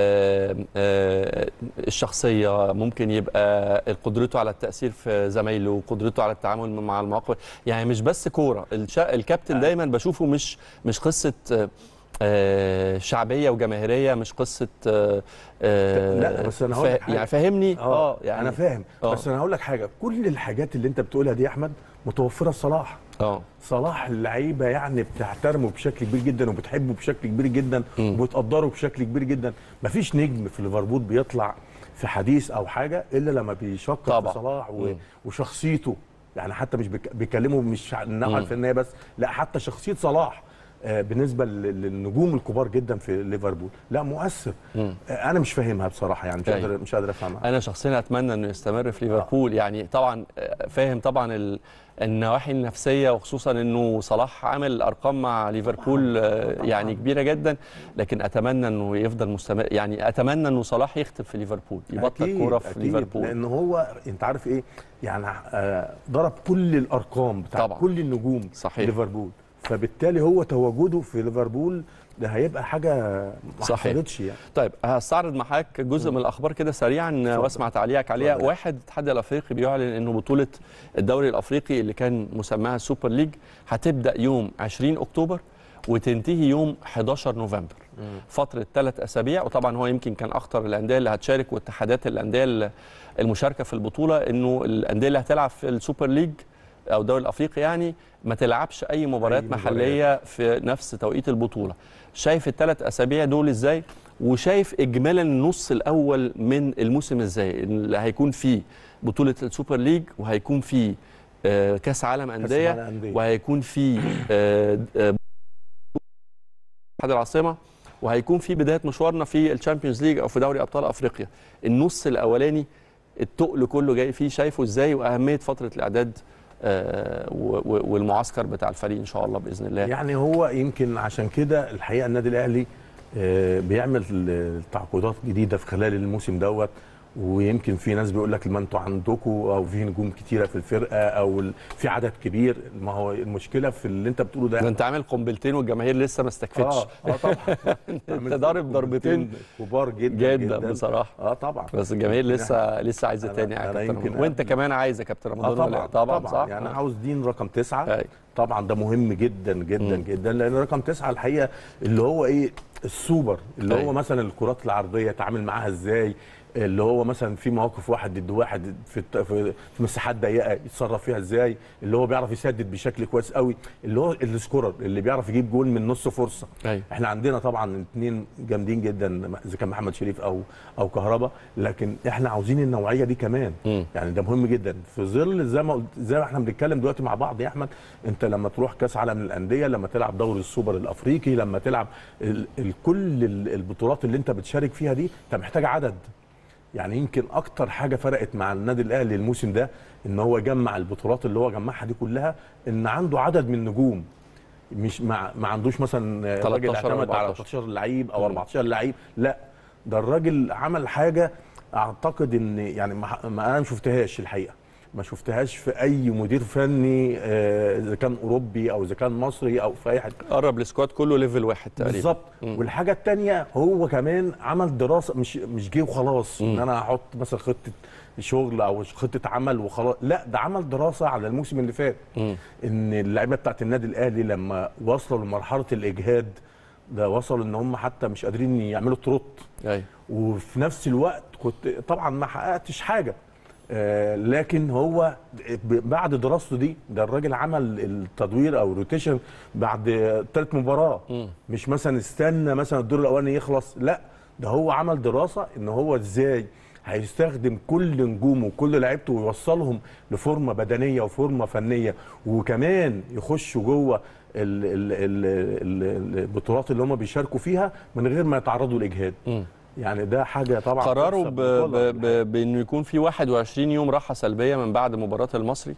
الشخصيه، ممكن يبقى قدرته على التاثير في زمايله، قدرته على التعامل مع المواقف، يعني مش بس كوره. الكابتن دايما بشوفه مش قصه شعبيه وجماهيريه، مش قصه لا بس انا هقول لك يعني فاهمني. يعني انا فاهم. بس انا هقول لك حاجه، كل الحاجات اللي انت بتقولها دي يا احمد متوفره في صلاح. صلاح اللعيبه يعني بتحترمه بشكل كبير جدا وبتحبه بشكل كبير جدا وبتقدره بشكل كبير جدا. مفيش نجم في ليفربول بيطلع في حديث او حاجه الا لما بيشكر في صلاح وشخصيته. يعني حتى مش بيكلموا مش عن الناحيه الفنيه بس، لا حتى شخصيه صلاح بالنسبه للنجوم الكبار جدا في ليفربول لا مؤثر. انا مش فاهمها بصراحه، يعني مش قادر افهمها. انا شخصيا اتمنى انه يستمر في ليفربول. يعني طبعا فاهم طبعا النواحي النفسيه، وخصوصا انه صلاح عامل ارقام مع ليفربول يعني كبيره جدا، لكن اتمنى انه يفضل مستمر. يعني اتمنى انه صلاح يختم في ليفربول، يبطل كوره في ليفربول، لان هو انت عارف ايه يعني ضرب كل الارقام بتاع كل النجوم صحيح. ليفربول، فبالتالي هو تواجده في ليفربول ده هيبقى حاجه ما حصلتش يعني. طيب هستعرض معاك جزء من الاخبار كده سريعا واسمع تعليقك عليها. واحد، الاتحاد الافريقي بيعلن انه بطوله الدوري الافريقي اللي كان مسماها السوبر ليج هتبدا يوم 20 اكتوبر وتنتهي يوم 11 نوفمبر. فتره 3 اسابيع. وطبعا هو يمكن كان اخطر الانديه اللي هتشارك واتحادات الانديه المشاركه في البطوله انه الانديه اللي هتلعب في السوبر ليج او الدوري الافريقي يعني ما تلعبش اي مباريات محليه في نفس توقيت البطوله. شايف ال3 اسابيع دول ازاي؟ وشايف اجمالا النص الاول من الموسم ازاي؟ اللي هيكون فيه بطوله السوبر ليج، وهيكون فيه كاس عالم انديه، وهيكون فيه اتحاد العاصمه، وهيكون فيه بدايه مشوارنا في الشامبيونز ليج او في دوري ابطال افريقيا. النص الاولاني التقل كله جاي فيه، شايفه ازاي؟ واهميه فتره الاعداد والمعسكر بتاع الفريق ان شاء الله باذن الله. يعني هو يمكن عشان كده الحقيقه النادي الاهلي بيعمل تعاقدات جديده في خلال الموسم دوت. ويمكن في ناس بيقول لك ما انتوا عندكم او في نجوم كتيره في الفرقه او في عدد كبير. ما هو المشكله في اللي انت بتقوله ده انت عامل قنبلتين والجماهير لسه ما استكفتش. طبعا انت ضارب ضربتين كبار جدا جدا بصراحه. طبعا. بس الجماهير لسه عايزه تاني يا كابتن، وانت كمان عايز يا كابتن رمضان. طبعا صح. يعني عاوز دين رقم 9 طبعا، ده مهم جدا جدا جدا، لان رقم 9 الحقيقه اللي هو ايه السوبر، اللي هو مثلا الكرات العرضيه يتعامل معاها ازاي، اللي هو مثلا في مواقف واحد ضد واحد في مساحات ضيقه يتصرف فيها ازاي، اللي هو بيعرف يسدد بشكل كويس قوي، اللي هو السكورر اللي بيعرف يجيب جول من نص فرصه. احنا عندنا طبعا 2 جامدين جدا اذا كان محمد شريف او كهربا، لكن احنا عاوزين النوعيه دي كمان. يعني ده مهم جدا في ظل زي ما احنا بنتكلم دلوقتي مع بعض يا احمد. انت لما تروح كاس عالم للانديه، لما تلعب دوري السوبر الافريقي، لما تلعب كل البطولات اللي انت بتشارك فيها دي، انت محتاج عدد. يعني يمكن اكتر حاجه فرقت مع النادي الاهلي الموسم ده ان هو جمع البطولات اللي هو جمعها دي كلها، ان عنده عدد من النجوم. مش ما عندوش مثلا راجل اعتمد على 13 لعيب او 14 لعيب، لا ده الراجل عمل حاجه اعتقد ان يعني ما انا ما شفتهاش الحقيقه، ما شفتهاش في اي مدير فني اذا كان اوروبي او اذا كان مصري او في اي حد. قرب السكواد كله ليفل واحد تقريبا بالظبط. والحاجه الثانيه هو كمان عمل دراسه، مش جه وخلاص ان انا هحط مثلا خطه شغل او خطه عمل وخلاص، لا ده عمل دراسه على الموسم اللي فات. ان اللعيبه بتاعت النادي الاهلي لما وصلوا لمرحله الاجهاد ده، وصلوا ان هم حتى مش قادرين يعملوا تروت. وفي نفس الوقت كنت طبعا ما حققتش حاجه، لكن هو بعد دراسته دي، ده الراجل عمل التدوير او الروتيشن بعد 3 مباراه. مش مثلا استنى مثلا الدور الاولاني يخلص، لا ده هو عمل دراسه ان هو ازاي هيستخدم كل نجومه وكل لعيبته ويوصلهم لفورمه بدنيه وفورمه فنيه، وكمان يخشوا جوه البطولات اللي هم بيشاركوا فيها من غير ما يتعرضوا لاجهاد. يعني ده حاجه طبعا قرروا بانه يكون في 21 يوم راحه سلبيه من بعد مباراه المصري.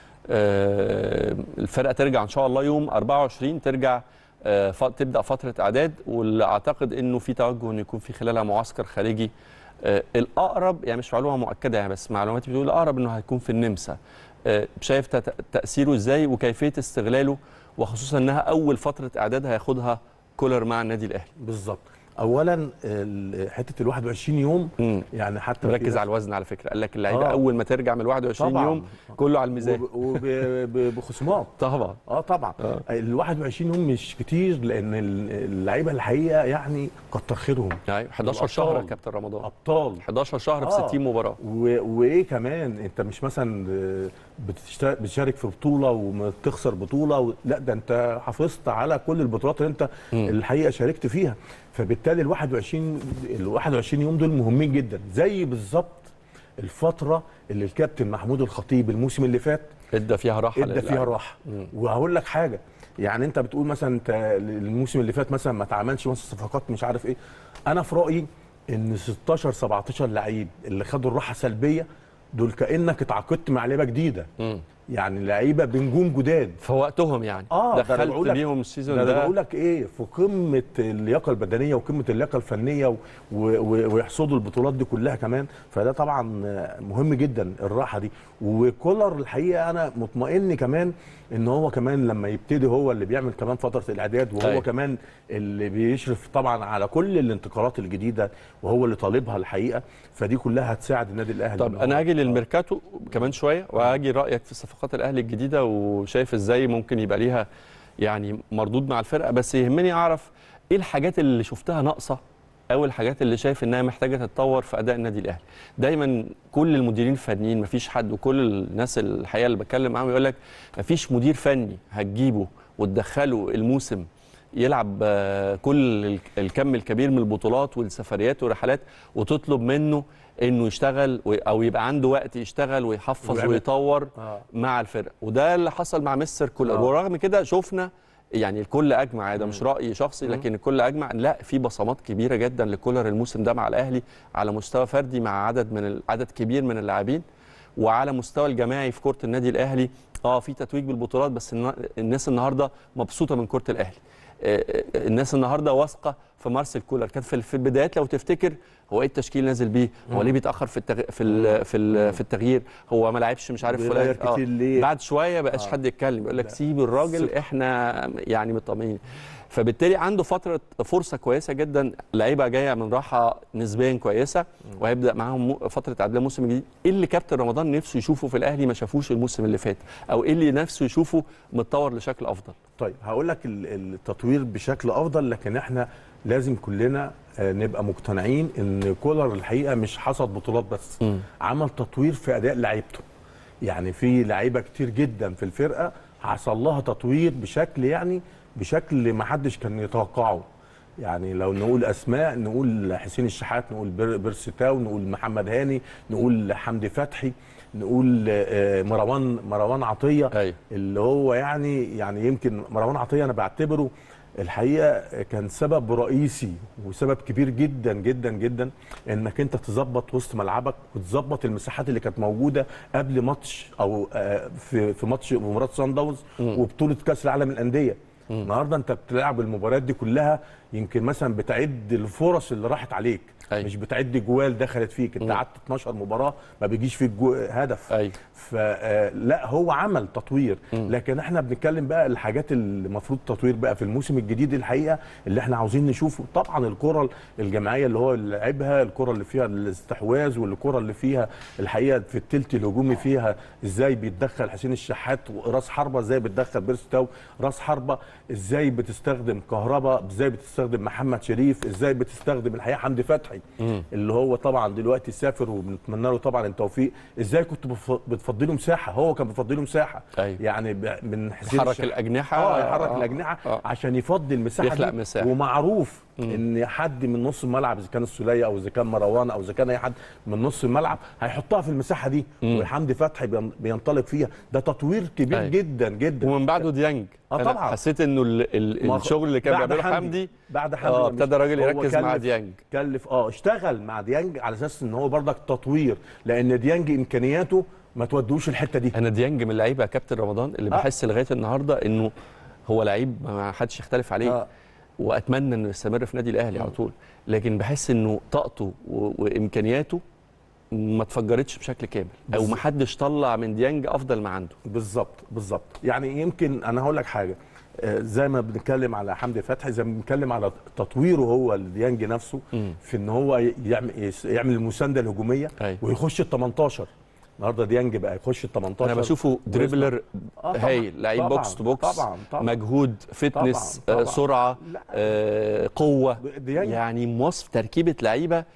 الفرقه ترجع ان شاء الله يوم 24، ترجع تبدا فتره اعداد، واللي اعتقد انه في توجه انه يكون في خلالها معسكر خارجي. الاقرب يعني مش معلومه مؤكده يعني، بس معلوماتي بتقول الاقرب انه هيكون في النمسا. شايف تاثيره ازاي وكيفيه استغلاله، وخصوصا انها اول فتره اعداد هياخدها كولر مع النادي الاهلي؟ بالظبط. اولا حته ال 21 يوم يعني حتى مركز على الوزن على فكره، قال لك اللعيبه اول ما ترجع من ال 21 طبعًا يوم كله على الميزان وبخصومات طبعا. طبعا. ال 21 يوم مش كتير، لان اللعيبه الحقيقه يعني كتر خيرهم. يعني 11 شهر يا كابتن رمضان، ابطال 11 شهر في 60 مباراه. وايه كمان، انت مش مثلا بتشارك في بطوله وتخسر بطوله لا ده انت حافظت على كل البطولات اللي انت الحقيقه شاركت فيها. فبالتالي ال 21 يوم دول مهمين جدا، زي بالظبط الفتره اللي الكابتن محمود الخطيب الموسم اللي فات ادى فيها راحه. وهقول لك حاجه، يعني انت بتقول مثلا انت الموسم اللي فات مثلا ما اتعملش مثلا صفقات مش عارف ايه. انا في رايي ان 16 17 لعيب اللي خدوا الراحه سلبيه دول كانك اتعاقدت مع لعيبه جديده. يعني لعيبه بنجوم جداد في وقتهم يعني. دخلت بيهم السيزون ده. بقول لك ايه، في قمه اللياقه البدنيه وقمه اللياقه الفنيه ويحصدوا البطولات دي كلها كمان. فده طبعا مهم جدا الراحه دي. وكولر الحقيقه انا مطمئن كمان ان هو كمان لما يبتدي هو اللي بيعمل كمان فتره الاعداد، وهو كمان اللي بيشرف طبعا على كل الانتقالات الجديده وهو اللي طالبها الحقيقه. فدي كلها هتساعد النادي الاهلي. طب انا هاجي للميركاتو كمان شويه، وهاجي رايك في صفقات الاهلي الجديده، وشايف ازاي ممكن يبقى ليها يعني مردود مع الفرقه. بس يهمني اعرف ايه الحاجات اللي شفتها ناقصه او الحاجات اللي شايف انها محتاجه تتطور في اداء النادي الاهلي. دايما كل المديرين الفنيين، مفيش حد، وكل الناس الحقيقه اللي بتكلم معاهم يقول لك مفيش مدير فني هتجيبه وتدخله الموسم يلعب كل الكم الكبير من البطولات والسفريات والرحلات وتطلب منه انه يشتغل او يبقى عنده وقت يشتغل ويحفظ ويطور مع الفرقه. وده اللي حصل مع مستر كولر. ورغم كده شفنا يعني الكل اجمع، ده مش راي شخصي لكن الكل اجمع، لا في بصمات كبيره جدا لكولر الموسم ده مع الاهلي على مستوى فردي، مع عدد كبير من اللاعبين، وعلى مستوى الجماعي في كره النادي الاهلي. في تتويج بالبطولات، بس الناس النهارده مبسوطه من كره الاهلي. الناس النهارده واثقه في مارسيل كولر. كان في البدايات لو تفتكر هو ايه التشكيل نازل بيه، هو ليه بيتاخر في التغيير، هو ما لعبش مش عارف فلان. بعد شويه بقاش حد يتكلم، يقول لك سيب الراجل احنا يعني مطمئنين. فبالتالي عنده فرصه كويسه جدا، لعيبه جايه من راحه نسبيا كويسه وهيبدا معاهم فتره اعداد الموسم الجديد. ايه اللي كابتن رمضان نفسه يشوفه في الاهلي ما شافوش الموسم اللي فات، او ايه اللي نفسه يشوفه متطور لشكل افضل؟ طيب هقول لك التطوير بشكل افضل، لكن احنا لازم كلنا نبقى مقتنعين ان كولر الحقيقه مش حصد بطولات بس، عمل تطوير في اداء لعيبته. يعني في لعيبه كتير جدا في الفرقه حصل لها تطوير بشكل ما حدش كان يتوقعه. يعني لو نقول اسماء، نقول حسين الشحات، نقول بيرسي-تاو، نقول محمد هاني، نقول حمدي فتحي، نقول مروان عطيه. أيوة. اللي هو يعني يمكن مروان عطيه انا بعتبره الحقيقه كان سبب رئيسي وسبب كبير جدا جدا جدا انك انت تظبط وسط ملعبك وتظبط المساحات اللي كانت موجوده قبل ماتش او في ماتش مباراه صن داونز وبطوله كاس العالم للانديه. النهارده انت بتلعب المباريات دي كلها، يمكن مثلا بتعد الفرص اللي راحت عليك. أي. مش بتعد جوال دخلت فيك. انت قعدت 12 مباراه ما بيجيش فيك هدف. أي. فلا هو عمل تطوير. لكن احنا بنتكلم بقى الحاجات اللي المفروض تطوير بقى في الموسم الجديد الحقيقه اللي احنا عاوزين نشوفه. طبعا الكره الجماعيه اللي هو لعبها، الكره اللي فيها الاستحواذ، والكره اللي فيها الحقيقه في الثلث الهجومي فيها ازاي بيتدخل حسين الشحات راس حربه، ازاي بتدخل بيرسي-تاو راس حربه، ازاي بتستخدم كهربا، ازاي بتستخدم محمد شريف، ازاي بتستخدم الحقيقه حمدي فتحي اللي هو طبعا دلوقتي سافر وبنتمنى له طبعا التوفيق. ازاي كنت بتفضي له مساحه، هو كان بيفضي له مساحه. أيوة. يعني من حسين يحرك الاجنحه يحرك الاجنحه عشان يفضي المساحه يخلق دي. مساحه. ومعروف ان حد من نص الملعب اذا كان السوليه او اذا كان مروان او اذا كان اي حد من نص الملعب هيحطها في المساحه دي وحمدي فتحي بينطلق فيها. ده تطوير كبير. أيوة. جدا جدا. ومن بعده ديانج. طبعا حسيت انه الشغل اللي كان بيعمله حمدي بعد حمدي ابتدى الراجل يركز مع ديانج. اشتغل مع ديانج على اساس ان هو برضك تطوير، لان ديانج امكانياته ما تودوش الحته دي. انا ديانج من اللعيبه يا كابتن رمضان اللي بحس لغايه النهارده انه هو لعيب ما حدش يختلف عليه. واتمنى انه يستمر في نادي الاهلي على طول، لكن بحس انه طاقته وامكانياته ما اتفجرتش بشكل كامل، او ما حدش طلع من ديانج افضل ما عنده. بالظبط. يعني يمكن انا هقول لك حاجه، زي ما بنتكلم على حمدي فتحي، زي ما بنتكلم على تطويره هو لديانج نفسه في ان هو يعمل المسانده الهجوميه. أيوة. ويخش ال 18. النهارده ديانج بقى يخش ال 18. انا بشوفه دريبلر هايل، لعيب بوكس تو بوكس. طبعا. مجهود، فتنس، سرعه، قوه، يعني موصف تركيبه لعيبه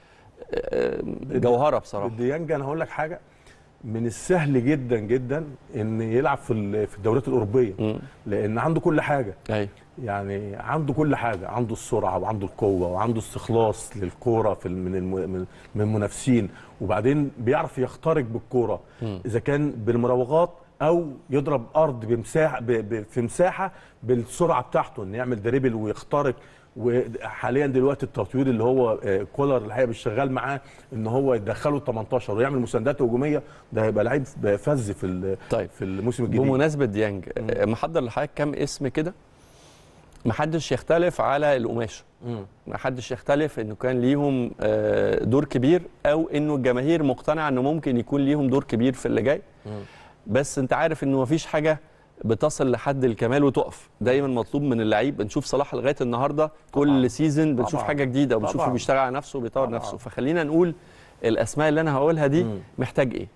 جوهره بصراحه. ديانج انا هقول لك حاجه، من السهل جدا جدا ان يلعب في الدوريات الاوروبيه لان عنده كل حاجه. أيوة. يعني عنده كل حاجه، عنده السرعه وعنده القوه وعنده استخلاص للكوره من المنافسين، وبعدين بيعرف يخترق بالكوره اذا كان بالمراوغات او يضرب ارض بمساحه في مساحه بالسرعه بتاعته، ان يعمل دريبل ويخترق. وحاليا دلوقتي التطوير اللي هو كولر الحقيقه شغال معاه ان هو يدخله 18 ويعمل مساندات هجوميه، ده هيبقى لعيب فذ في الموسم الجديد. بمناسبه ديانج محضر لحضرتك كام اسم كده، ما حدش يختلف على القماشه، ما حدش يختلف انه كان ليهم دور كبير، او انه الجماهير مقتنعه انه ممكن يكون ليهم دور كبير في اللي جاي. بس انت عارف انه ما فيش حاجه بتصل لحد الكمال وتقف، دايما مطلوب من اللعيب. بنشوف صلاح لغايه النهارده كل سيزون بنشوف حاجه جديده وبنشوفه بيشتغل على نفسه وبيطور نفسه. فخلينا نقول الاسماء اللي انا هقولها دي محتاج ايه.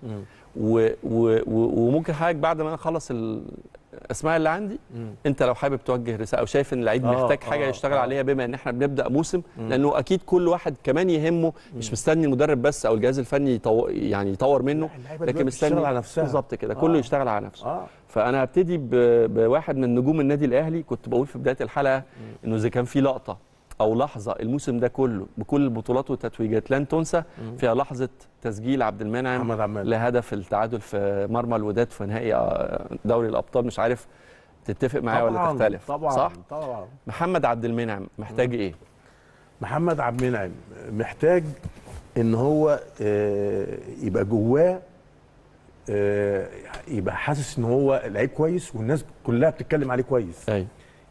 وممكن حضرتك بعد ما اخلص الاسماء اللي عندي انت لو حابب توجه رساله او شايف ان اللعيب محتاج حاجه يشتغل عليها، بما ان احنا بنبدا موسم، لانه اكيد كل واحد كمان يهمه مش مستني المدرب بس او الجهاز الفني يطور منه، لكن مستني على نفسها. بالظبط كده كله يشتغل على نفسه. فانا هبتدي بواحد من نجوم النادي الاهلي. كنت بقول في بدايه الحلقه انه اذا كان في لقطه او لحظه الموسم ده كله بكل البطولات والتتويجات لن تنسى، فيها لحظه تسجيل عبد المنعم لهدف التعادل في مرمى الوداد في نهائي دوري الابطال. مش عارف تتفق معايا ولا تختلف؟ طبعا. محمد عبد المنعم محتاج ايه؟ محمد عبد المنعم محتاج ان هو يبقى جواه، يبقى حاسس ان هو لعيب كويس والناس كلها بتتكلم عليه كويس. أي.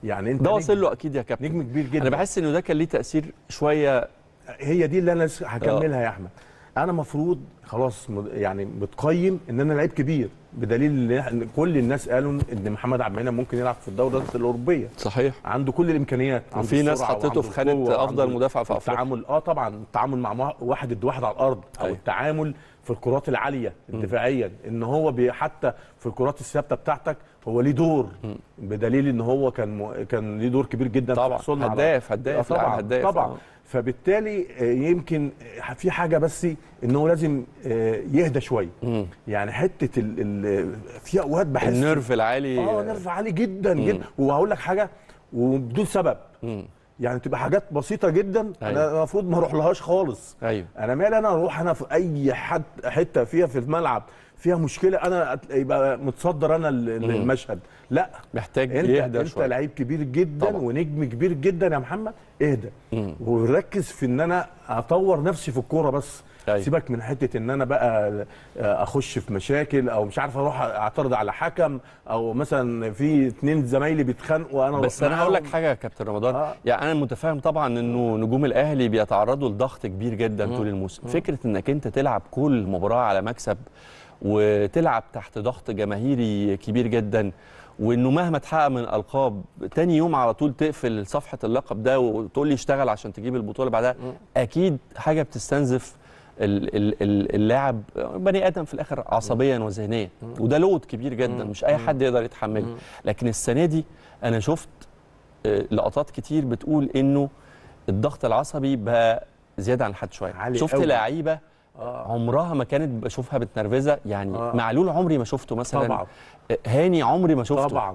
يعني انت ده واصل له اكيد يا كابتن، نجم كبير جدا. انا بحس انه ده كان ليه تاثير شويه. هي دي اللي انا هكملها يا احمد. انا مفروض خلاص يعني متقيم ان انا لعيب كبير، بدليل ان كل الناس قالوا ان محمد عبد المنعم ممكن يلعب في الدوري الاوروبيه. صحيح، عنده كل الامكانيات، وفي ناس حطيته في خانه افضل مدافع في افريقيا. التعامل طبعا التعامل مع واحد ضد واحد على الارض، او التعامل في الكرات العاليه دفاعيا، ان هو حتى في الكرات الثابته بتاعتك هو ليه دور، بدليل ان هو كان ليه دور كبير جدا طبعا. في حصولنا هداف طبعا. فبالتالي يمكن في حاجه بس ان هو لازم يهدى شويه. يعني حته في اوقات بحس النيرف العالي، نيرف عالي جدا جدا. وهقول لك حاجه وبدون سبب، يعني تبقى حاجات بسيطه جدا. انا المفروض ما اروح لهاش خالص. انا مالي انا اروح انا في اي حته فيها في الملعب فيها مشكله انا يبقى متصدر انا المشهد. لا، محتاج يهدى شويه. انت لعيب كبير جدا طبعا. ونجم كبير جدا يا محمد، اهدى وركز في ان انا اطور نفسي في الكوره بس. سيبك من حته ان انا بقى اخش في مشاكل، او مش عارف اروح اعترض على حكم، او مثلا في 2 زمايلي بيتخانقوا وانا بس انا هقول لك حاجه يا كابتن رمضان. يعني انا متفاهم طبعا انه نجوم الاهلي بيتعرضوا لضغط كبير جدا طول الموسم. فكره انك انت تلعب كل مباراه على مكسب وتلعب تحت ضغط جماهيري كبير جدا، وانه مهما تحقق من القاب تاني يوم على طول تقفل صفحه اللقب ده وتقول لي اشتغل عشان تجيب البطوله بعدها، اكيد حاجه بتستنزف اللاعب، بني ادم في الاخر عصبيا وذهنيا، وده لود كبير جدا مش اي حد يقدر يتحمله. لكن السنه دي انا شفت لقطات كتير بتقول انه الضغط العصبي بقى زياده عن حد شويه. شفت لعيبه عمرها ما كانت بشوفها بتنرفزه، يعني معلول عمري ما شفته مثلا طبعا. هاني عمري ما شفته طبعا.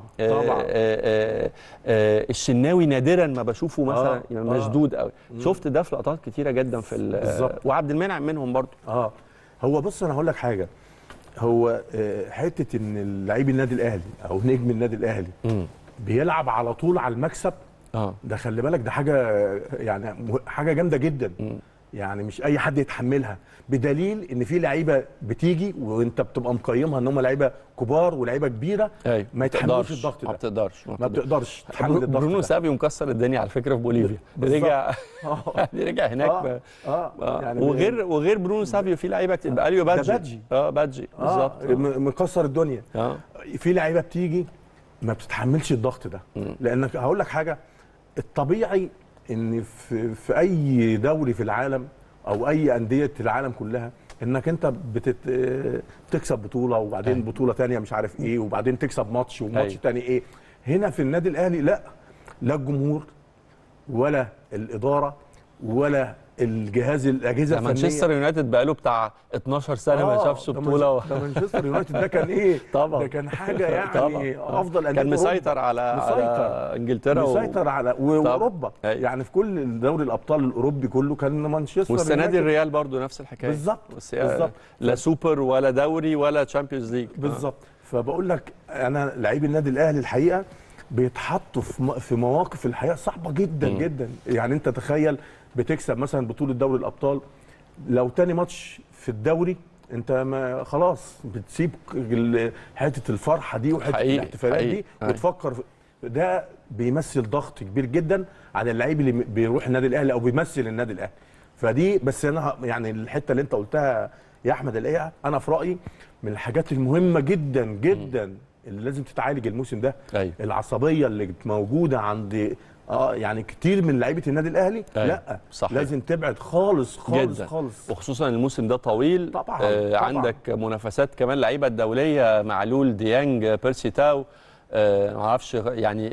الشناوي نادرا ما بشوفه مثلا مشدود قوي. شفت ده في لقطات كتيره جدا في وعبد المنعم منهم برضو. هو بص انا هقول لك حاجه، هو حته ان اللعيب النادي الاهلي او نجم النادي الاهلي بيلعب على طول على المكسب، ده خلي بالك ده حاجه يعني حاجه جامده جدا. يعني مش اي حد يتحملها، بدليل ان في لعيبه بتيجي وانت بتبقى مقيمها ان هم لعيبه كبار ولاعيبه كبيره ما يتحملوش الضغط ده. ما بتقدرش تتحمل الضغط. برونو سافيو مكسر الدنيا على فكره في بوليفيا، رجع هناك يعني وغير برونو سافيو في لعيبه بقى له بادجي بادجي بالظبط مكسر الدنيا. في لعيبه بتيجي ما بتتحملش الضغط ده، لانك هقول لك حاجه، الطبيعي ان في اي دوري في العالم او اي انديه العالم كلها انك انت بتكسب بطوله وبعدين بطوله ثانيه مش عارف ايه، وبعدين تكسب ماتش وماتش ثاني ايه. هنا في النادي الاهلي لا الجمهور ولا الاداره ولا الاجهزه الفنيه. مانشستر يونايتد بقى له بتاع 12 سنه ما شافش بطوله. ده مانشستر يونايتد ده كان ايه؟ طبعا ده كان حاجه يعني طبعا. افضل انديه كان مسيطر على انجلترا مسيطر على واوروبا. يعني في كل دوري الابطال الاوروبي كله كان مانشستر. والسنه دي الريال برضو نفس الحكايه بالظبط. لا سوبر ولا دوري ولا تشامبيونز ليج. بالظبط. فبقول لك انا لعيب النادي الاهلي الحقيقه بيتحطوا في مواقف الحقيقه صعبه جدا جدا. يعني انت تخيل بتكسب مثلا بطوله دوري الابطال، لو تاني ماتش في الدوري انت ما خلاص بتسيب حته الفرحه دي وحته الاحتفالات دي وتفكر ده بيمثل ضغط كبير جدا على اللعيب اللي بيروح النادي الاهلي او بيمثل النادي الاهلي. فدي بس انا يعني الحته اللي انت قلتها يا احمد الحقيقه انا في رايي من الحاجات المهمه جدا جدا اللي لازم تتعالج الموسم ده. العصبيه اللي موجوده عند يعني كتير من لعيبه النادي الاهلي لا صحيح. لازم تبعد خالص خالص جداً. خالص، وخصوصا الموسم ده طويل طبعا. عندك منافسات كمان لعيبه الدوليه، معلول، ديانج، بيرسي تاو، ما اعرفش يعني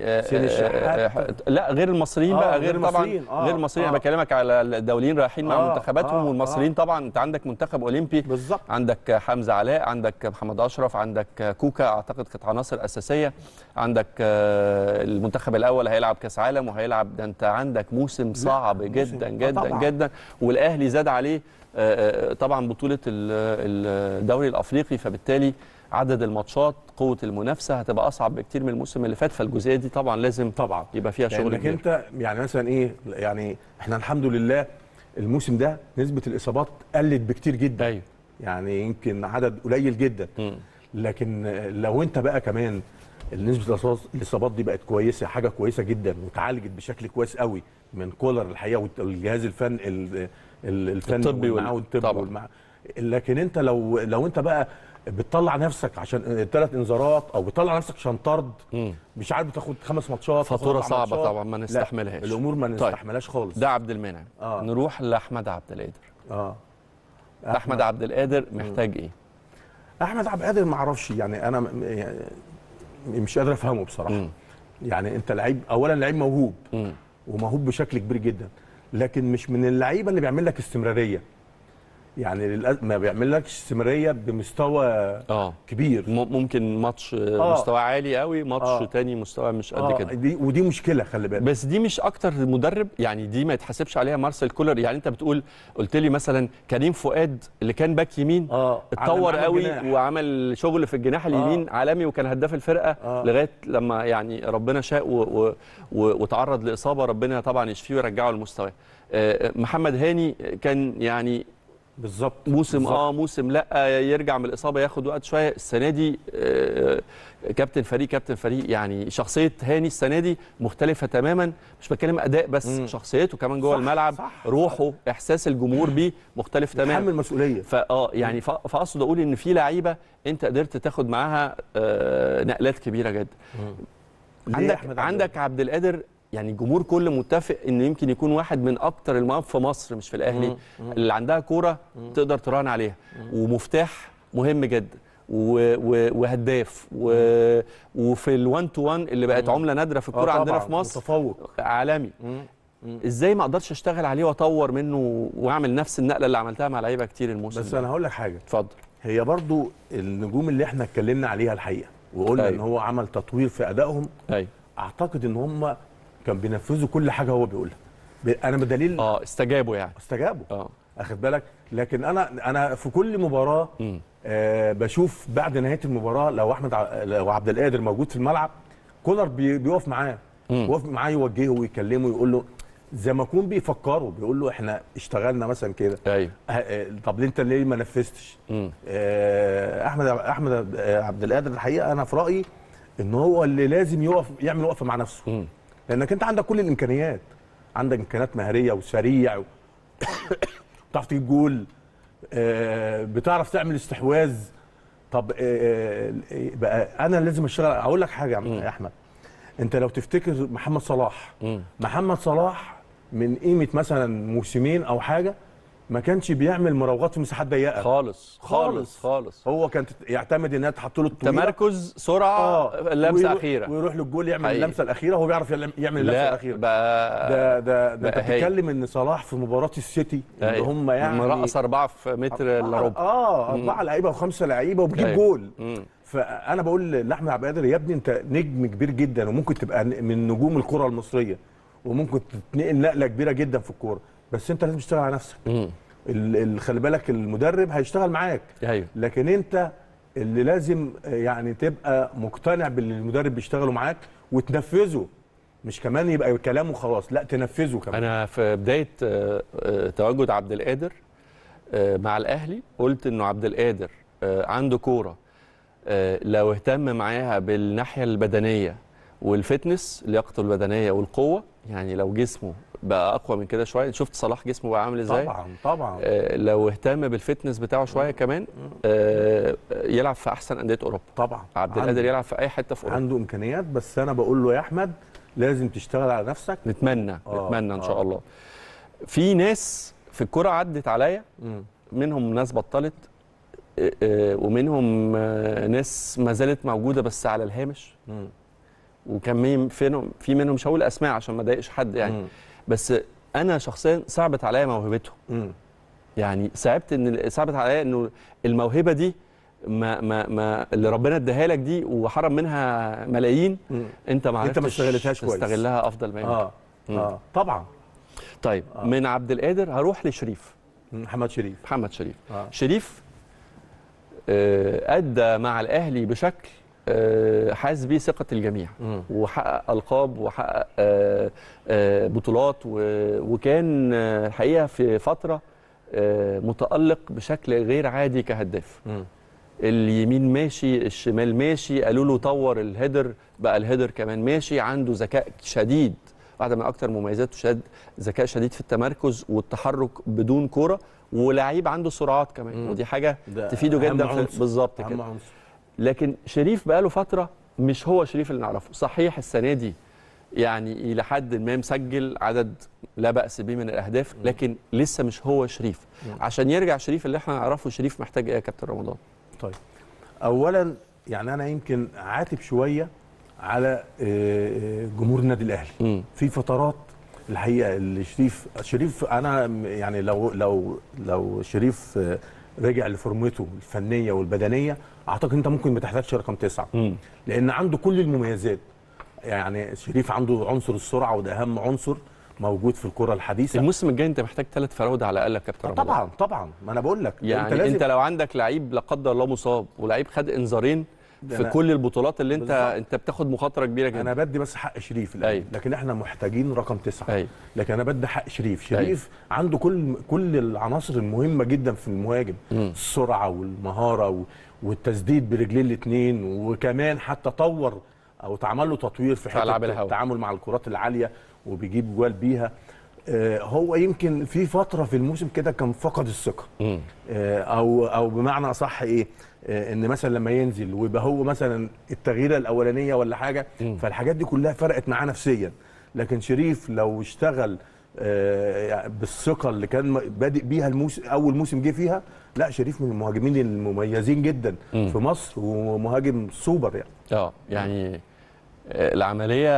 لا غير المصريين بقى غير طبعا غير المصريين. انا بكلمك على الدوليين رايحين مع منتخباتهم والمصريين طبعا. انت عندك منتخب اولمبي بالظبط، عندك حمزه علاء، عندك محمد اشرف، عندك كوكا اعتقد كانت عناصر اساسيه، عندك المنتخب الاول هيلعب كاس عالم وهيلعب. ده انت عندك موسم صعب جدا جدا جدا، والاهلي زاد عليه طبعا بطوله الدوري الافريقي، فبالتالي عدد الماتشات قوه المنافسه هتبقى اصعب بكتير من الموسم اللي فات. فالجزئيه دي طبعا لازم يبقى فيها شغل كبير. انت يعني مثلا ايه، يعني احنا الحمد لله الموسم ده نسبه الاصابات قلت بكتير جدا. يعني يمكن عدد قليل جدا. لكن لو انت بقى كمان نسبه الاصابات دي بقت كويسه، حاجه كويسه جدا، واتعالجت بشكل كويس قوي من كولر الحقيقه والجهاز الفني الطبي والطبي لكن انت لو انت بقى بتطلع نفسك عشان 3 انذارات او بتطلع نفسك عشان طرد، مش عارف تاخد 5 ماتشات، فاتوره صعبه طبعا ما نستحملهاش. الامور ما نستحملهاش خالص. ده عبد المنعم. نروح لاحمد عبد القادر. احمد عبد القادر محتاج ايه؟ احمد عبد القادر ما اعرفش، يعني انا مش قادر افهمه بصراحه. يعني انت لعيب، اولا لعيب موهوب وموهوب بشكل كبير جدا، لكن مش من اللعيبه اللي بيعمل لك استمراريه. يعني ما بيعملكش استمراريه بمستوى كبير. ممكن ماتش مستوى عالي قوي، ماتش تاني مستوى مش قد كده. ودي مشكله، خلي بالك. بس دي مش اكتر مدرب، يعني دي ما يتحسبش عليها مارسيل كولر. يعني انت قلت لي مثلا كريم فؤاد اللي كان باك يمين اتطور قوي وعمل شغل في الجناح اليمين عالمي، وكان هداف الفرقه لغايه لما يعني ربنا شاء وتعرض لاصابه، ربنا طبعا يشفيه ويرجعه لمستواه. محمد هاني كان يعني بالظبط موسم لا يرجع من الاصابه، ياخد وقت شويه. السنه دي كابتن فريق، يعني شخصيه هاني السنه دي مختلفه تماما. مش بتكلم اداء بس، شخصيته كمان جوه الملعب، روحه، احساس الجمهور بيه مختلف تماما، يتحمل مسؤوليه. يعني فاقصد اقول ان في لعيبه انت قدرت تاخد معاها نقلات كبيره جدا. عندك عبد القادر، يعني الجمهور كله متفق انه يمكن يكون واحد من اكتر المواهب في مصر، مش في الاهلي، اللي عندها كوره تقدر تراهن عليها، ومفتاح مهم جدا، وهداف، وفي الوان تو وان اللي بقت عمله نادره في الكوره عندنا في مصر، متفوق عالمي. ازاي ما اقدرش اشتغل عليه واطور منه واعمل نفس النقله اللي عملتها مع لعيبه كتير الموسم بس انا هقول لك حاجه. اتفضل. هي برضو النجوم اللي احنا اتكلمنا عليها الحقيقه وقلنا ان هو عمل تطوير في ادائهم، اعتقد ان هم كان بينفذوا كل حاجه هو بيقولها. انا بدليل استجابوا اخد بالك. لكن انا في كل مباراه بشوف بعد نهايه المباراه لو عبد القادر موجود في الملعب، كولر بيقف معاه، يوجهه ويكلمه ويقول له زي ما يكون بيفكره، بيقول له احنا اشتغلنا مثلا كده. طب انت ليه ما نفذتش؟ احمد عبد القادر الحقيقه انا في رايي ان هو اللي لازم يعمل وقفه مع نفسه. لانك انت عندك كل الامكانيات، عندك امكانيات مهاريه وسريع بتعرف تجيب جول، بتعرف تعمل استحواذ. طب بقى انا لازم اشتغل. اقول لك حاجه يا احمد، انت لو تفتكر محمد صلاح من قيمه مثلا موسمين او حاجه ما كانش بيعمل مراوغات في مساحات ضيقه خالص. هو كان يعتمد انها تحط له الطويله، تمركز، سرعه، لمسه اخيره، ويروح للجول يعمل اللمسه الاخيره. هو بيعرف يعمل اللمسه الاخيره. ده انت بتتكلم ان صلاح في مباراه السيتي اللي هم يعني مرقص 4 في متر الا ربع، 4 لعيبه و5 لعيبه وبتجيب جول. فانا بقول لاحمد عبد القادر يا ابني انت نجم كبير جدا، وممكن تبقى من نجوم الكره المصريه، وممكن تتنقل نقله كبيره جدا في الكوره، بس انت لازم تشتغل على نفسك. خلي بالك المدرب هيشتغل معاك، لكن انت اللي لازم يعني تبقى مقتنع باللي المدرب بيشتغله معاك وتنفذه، مش كمان يبقى كلامه خلاص، لا تنفذه كمان. انا في بدايه تواجد عبد القادر مع الاهلي قلت انه عبد القادر عنده كوره لو اهتم معاها بالناحيه البدنيه والفتنس، لياقته البدنيه والقوه، يعني لو جسمه بقى اقوى من كده شويه. شفت صلاح جسمه بقى عامل ازاي؟ طبعا لو اهتم بالفتنس بتاعه شويه كمان يلعب في احسن انديه اوروبا. طبعا عبد القادر يلعب في اي حته في اوروبا، عنده امكانيات. بس انا بقول له يا احمد لازم تشتغل على نفسك. نتمنى ان شاء الله. في ناس في الكوره عدت عليا، منهم ناس بطلت ومنهم ناس ما زالت موجوده بس على الهامش، وكان في منهم مش هقول اسماء عشان ما اضايقش حد يعني، بس انا شخصيا صعبت عليا موهبتهم. يعني صعبت عليا انه الموهبه دي ما اللي ربنا اداها لك دي وحرم منها ملايين، انت ما عرفتش استغلتهاش كويس، تستغلها افضل ما يمكن. طبعا. طيب من عبد القادر هروح لشريف، محمد شريف. شريف ادى مع الاهلي بشكل حاز بيه ثقه الجميع، وحقق القاب وحقق بطولات، وكان الحقيقه في فتره متالق بشكل غير عادي كهداف. اليمين ماشي، الشمال ماشي، قالوا له طور الهيدر، بقى الهيدر كمان ماشي. عنده ذكاء شديد، واحده من اكتر مميزاته ذكاء شديد في التمركز والتحرك بدون كوره، ولاعيب عنده سرعات كمان، ودي حاجه تفيده جدا بالظبط كده. لكن شريف بقى له فتره مش هو شريف اللي نعرفه. صحيح السنه دي يعني الى حد ما مسجل عدد لا باس به من الاهداف، لكن لسه مش هو شريف. عشان يرجع شريف اللي احنا نعرفه، شريف محتاج ايه يا كابتن رمضان؟ طيب اولا يعني انا يمكن عاتب شويه على جمهور النادي الاهلي. في فترات الحقيقه اللي شريف انا يعني لو شريف رجع لفورمته الفنيه والبدنيه، اعتقد انت ممكن ما تحتاجش رقم 9 لان عنده كل المميزات. يعني شريف عنده عنصر السرعه، وده اهم عنصر موجود في الكره الحديثه. الموسم الجاي انت محتاج 3 فراوده على الاقل يا كابتن رمضان. طبعا ما انا بقول لك يعني انت لو عندك لعيب لا قدر الله مصاب، ولعيب خد انذارين في كل البطولات اللي انت بتاخد مخاطره كبيره جدا. انا بدي بس حق شريف الآن. لكن احنا محتاجين رقم 9. لكن انا بدي حق شريف عنده كل العناصر المهمه جدا في المهاجم. السرعه والمهاره والتسديد برجلين الاثنين، وكمان حتى طور او اتعمل له تطوير في حته التعامل مع الكرات العاليه وبيجيب جوال بيها. هو يمكن في فتره في الموسم كده كان فقد الثقه، او بمعنى اصح ايه، ان مثلا لما ينزل ويبقى هو مثلا التغييره الاولانيه ولا حاجه، فالحاجات دي كلها فرقت معاه نفسيا. لكن شريف لو اشتغل بالثقه اللي كان بادئ بيها اول موسم جه فيها، لا شريف من المهاجمين المميزين جدا في مصر، ومهاجم سوبر يعني. يعني العمليه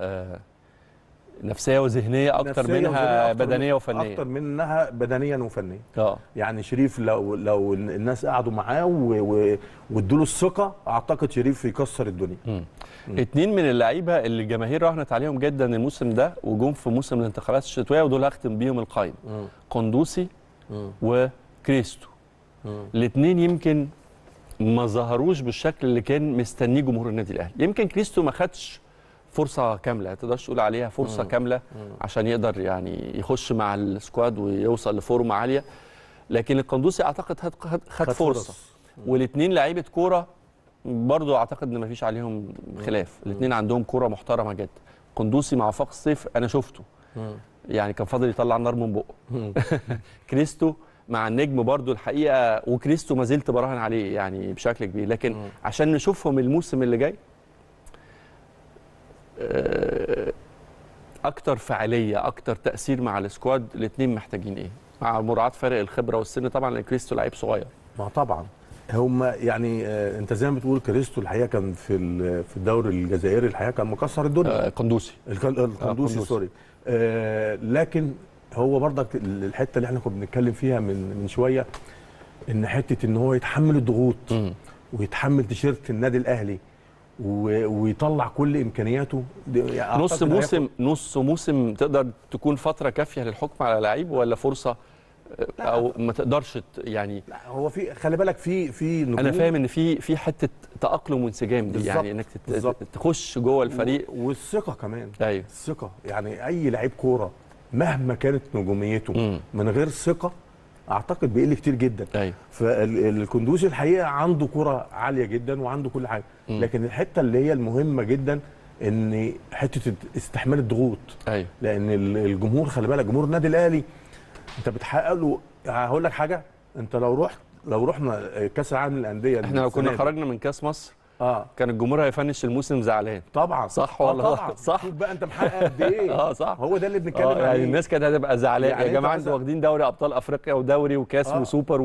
نفسية وذهنية أكتر منها بدنية وفنية. أكتر منها بدنيا وفنيا. يعني شريف لو الناس قعدوا معاه وادوا له الثقة، أعتقد شريف يكسر الدنيا. 2 من اللعيبة اللي الجماهير راهنت عليهم جدا الموسم ده وجم في موسم الانتقالات الشتوية، ودول هختم بيهم القائمة، قندوسي وكريستو. الاثنين يمكن ما ظهروش بالشكل اللي كان مستنيه جمهور النادي الأهلي. يمكن كريستو ما خدش فرصة كاملة، ما تقدرش تقول عليها فرصة كاملة عشان يقدر يعني يخش مع السكواد ويوصل لفورمة عالية، لكن القندوسي اعتقد خد فرصة. والاثنين لعيبة كورة برضو اعتقد ان مفيش عليهم خلاف، الاثنين عندهم كورة محترمة جدا. قندوسي مع وفاق الصيف انا شفته يعني كان فاضل يطلع النار من بقه. كريستو مع النجم برضو الحقيقة، وكريستو ما زلت براهن عليه يعني بشكل كبير، لكن عشان نشوفهم الموسم اللي جاي اكتر فعاليه اكتر تاثير مع السكواد، الاثنين محتاجين ايه مع مراعاه فرق الخبره والسن طبعا، لان كريستو لعيب صغير. ما طبعا هم يعني انت زي ما بتقول كريستو الحقيقه كان في الدوري الجزائري الحقيقه كان مكسر الدنيا. قندوسي القندوسي سوري. لكن هو برضك الحته اللي احنا كنا بنتكلم فيها من شويه، ان حته ان هو يتحمل الضغوط ويتحمل تيشيرت النادي الاهلي ويطلع كل امكانياته. يعني نص موسم تقدر تكون فتره كافيه للحكم على لعيب، ولا فرصة او ما تقدرش يعني؟ لا هو في خلي بالك في نجوم. انا فاهم ان في حته تاقلم وانسجام دي، يعني انك تخش جوه الفريق والثقه كمان. ايوه الثقه، يعني اي لعيب كوره مهما كانت نجوميته من غير ثقه اعتقد بيقل كتير جدا. ايوه فالقندوسي الحقيقه عنده كره عاليه جدا وعنده كل حاجه، لكن الحته اللي هي المهمه جدا ان حته استحمال الضغوط. ايوه لان الجمهور خلي بالك، جمهور النادي الاهلي انت بتحقق له. هقول لك حاجه، انت لو رحنا كاس العالم للانديه، احنا لو كنا خرجنا من كاس مصر كان الجمهور هيفنش الموسم زعلان طبعا. صح ولا طبعا صح؟ شوف بقى انت محقق قد ايه. صح، هو ده اللي بنتكلم عليه. يعني الناس كانت هتبقى زعلانه يعني يا جماعه انتوا واخدين دوري ابطال افريقيا ودوري وكاس وسوبر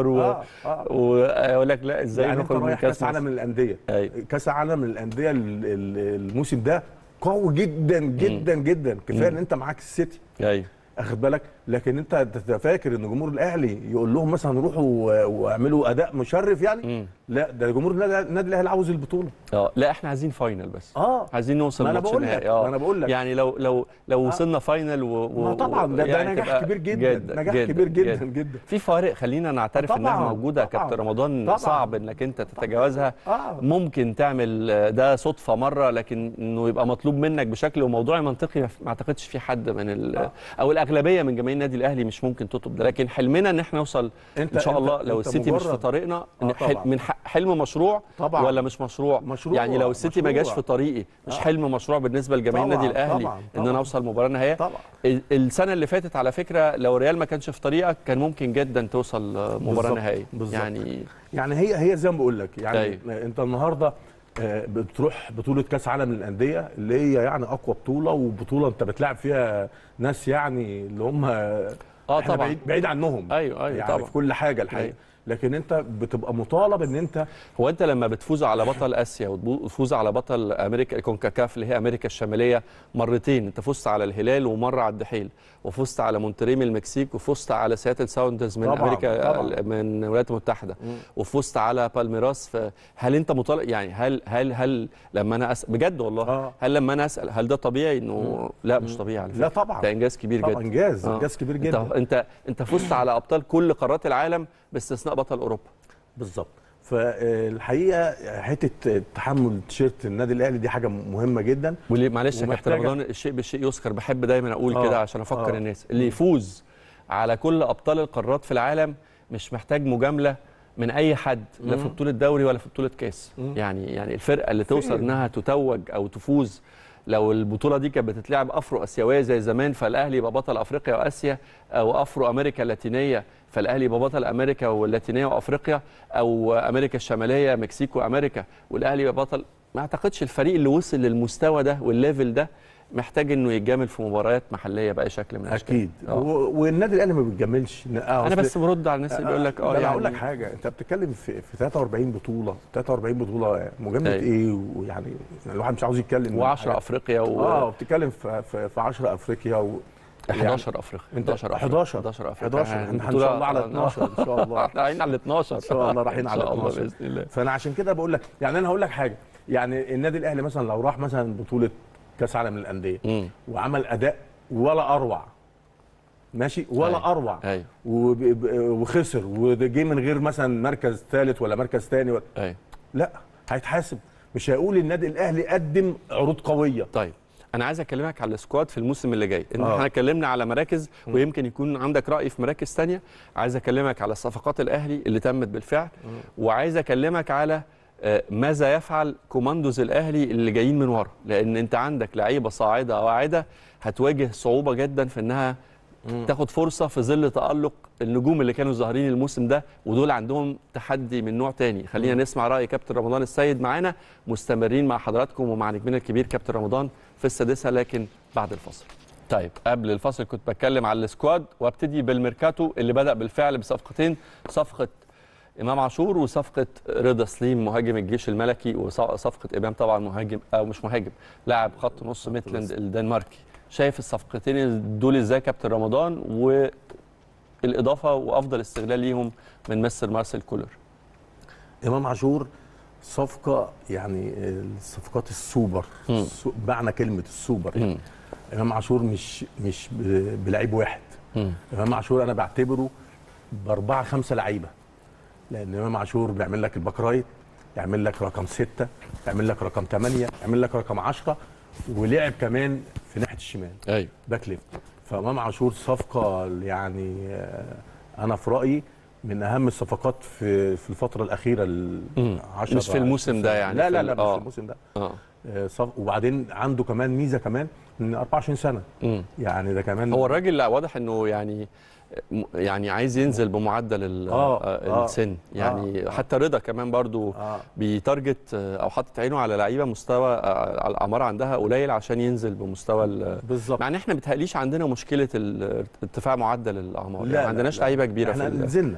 ويقول لك لا ازاي يعني نخرج من كاس عالم للانديه. كاس عالم للانديه الموسم ده قوي جدا جدا جدا، كفايه ان انت معاك السيتي. ايوه اخد بالك، لكن انت فاكر ان جمهور الاهلي يقول لهم مثلا روحوا واعملوا اداء مشرف يعني؟ لا، ده جمهور النادي الاهلي عاوز البطوله. لا احنا عايزين فاينل بس. عايزين نوصل ماتش نهائي. انا بقول لك يعني لو وصلنا فاينل ما طبعا ده يعني نجاح كبير جدا، نجاح كبير جدا جدا. في فوارق خلينا نعترف انها موجوده يا كابتن رمضان، صعب انك انت تتجاوزها. ممكن تعمل ده صدفه مره، لكن انه يبقى مطلوب منك بشكل وموضوعي منطقي ما اعتقدش في حد من او الاغلبيه من جماهير جماهير النادي الاهلي مش ممكن تطلب ده، لكن حلمنا ان احنا نوصل ان شاء الله لو السيتي مش في طريقنا من حلم مشروع طبعا ولا مش مشروع يعني لو السيتي ما جاش في طريقي مش حلم مشروع بالنسبه لجماهير النادي الاهلي ان انا اوصل مباراه نهائيه. السنه اللي فاتت على فكره لو ريال ما كانش في طريقك كان ممكن جدا توصل مباراه نهائيه. يعني هي زي ما بقول لك يعني انت النهارده بتروح بطوله كاس عالم للانديه اللي هي يعني اقوى بطوله، وبطوله انت بتلعب فيها ناس يعني اللي هم طبعا بعيد عنهم ايوه يعني طبعا في كل حاجه الحقيقه. لكن انت بتبقى مطالب ان انت انت لما بتفوز على بطل اسيا وتفوز على بطل امريكا كونكاكاف اللي هي امريكا الشماليه مرتين، انت فزت على الهلال ومره على الدحيل، وفزت على مونتري من المكسيك، وفزت على سياتل ساوندرز من امريكا من الولايات المتحده، وفزت على بالميراس. هل انت مطالب يعني هل لما انا اسال بجد والله هل لما انا اسال هل ده طبيعي؟ انه لا مش طبيعي على فكره. لا طبعا ده انجاز كبير جدا. انجاز كبير جدا. انت فزت على ابطال كل قارات العالم باستثناء بطل اوروبا. بالظبط. فالحقيقه حته تحمل تيشيرت النادي الاهلي دي حاجه مهمه جدا. معلش يا كابتن رمضان، الشيء بالشيء يذكر، بحب دايما اقول كده عشان افكر الناس اللي يفوز على كل ابطال القارات في العالم مش محتاج مجامله من اي حد، لا في بطوله دوري ولا في بطوله كاس. يعني الفرقه اللي توصل انها تتوج او تفوز، لو البطوله دي كانت بتتلعب افرو اسيويه زي زمان فالاهلي يبقى بطل افريقيا واسيا، او افرو امريكا اللاتينيه فالاهلي يبقى بطل امريكا واللاتينيه وافريقيا، او امريكا الشماليه مكسيك وامريكا والاهلي يبقى بطل. ما اعتقدش الفريق اللي وصل للمستوى ده والليفل ده محتاج انه يتجامل في مباريات محليه باي شكل من الاشكال. اكيد. والنادي الاهلي ما بيتجاملش. انا بس برد على الناس اللي بيقول لك يعني هقول لك حاجه، انت بتتكلم في 43 بطوله، 43 بطوله مجامله ايه؟ ويعني الواحد مش عاوز يتكلم. و10 افريقيا بتتكلم في 10 افريقيا 11 افريقيا. 11 افريقيا. احنا ان شاء الله على 12 ان شاء الله. احنا رايحين على 12 ان شاء الله، رايحين على 12 باذن الله. فانا عشان كده بقول لك يعني انا هقول لك حاجه، يعني النادي الاهلي مثلا لو راح مثلا بطوله كاس عالم للانديه وعمل اداء ولا اروع، ماشي ولا اروع وخسر وجه من غير مثلا مركز ثالث ولا مركز ثاني لا هيتحاسب، مش هيقول النادي الاهلي قدم عروض قويه. طيب انا عايز اكلمك على السكواد في الموسم اللي جاي. احنا اتكلمنا على مراكز ويمكن يكون عندك راي في مراكز ثانيه. عايز اكلمك على صفقات الاهلي اللي تمت بالفعل، وعايز اكلمك على ماذا يفعل كوماندوز الاهلي اللي جايين من ورا، لان انت عندك لعيبه صاعده واعده هتواجه صعوبه جدا في انها تاخد فرصه في ظل تالق النجوم اللي كانوا ظاهرين الموسم ده، ودول عندهم تحدي من نوع تاني. خلينا نسمع راي كابتن رمضان السيد معانا. مستمرين مع حضراتكم ومع نجمنا الكبير كابتن رمضان في السادسه، لكن بعد الفاصل. طيب قبل الفاصل كنت بتكلم على السكواد، وابتدي بالميركاتو اللي بدا بالفعل بصفقتين، صفقه امام عاشور وصفقه رضا سليم مهاجم الجيش الملكي، وصفقه امام طبعا مهاجم او مش مهاجم، لاعب خط نص ميتلاند الدنماركي. شايف الصفقتين دول ازاي كابتن رمضان، والاضافه وافضل استغلال ليهم من مستر مارسيل كولر؟ امام عاشور صفقه يعني الصفقات السوبر، معنى كلمه السوبر يعني. امام عاشور مش بلعيب واحد. امام عاشور انا بعتبره ب4 5 لعيبه، لان امام عاشور بيعمل لك الباك رايت، يعمل لك رقم 6، يعمل لك رقم 8، يعمل لك رقم 10، ولعب كمان في ناحيه الشمال باك ليفت. فامام عاشور صفقه يعني انا في رايي من اهم الصفقات في الفتره الاخيره 10 مش في الموسم ده يعني. لا مش في الموسم ده. وبعدين عنده كمان ميزه كمان من 24 سنه. يعني ده كمان هو الراجل واضح انه يعني عايز ينزل بمعدل السن يعني. حتى رضا كمان برضو بيتارجت او حاطط عينه على لعيبه مستوى الاعمار عندها قليل عشان ينزل بمستوى بالظبط. مع ان احنا بيتهيأليش عندنا مشكله ارتفاع معدل الاعمار، يعني ما عندناش لعيبه كبيره. احنا نزلنا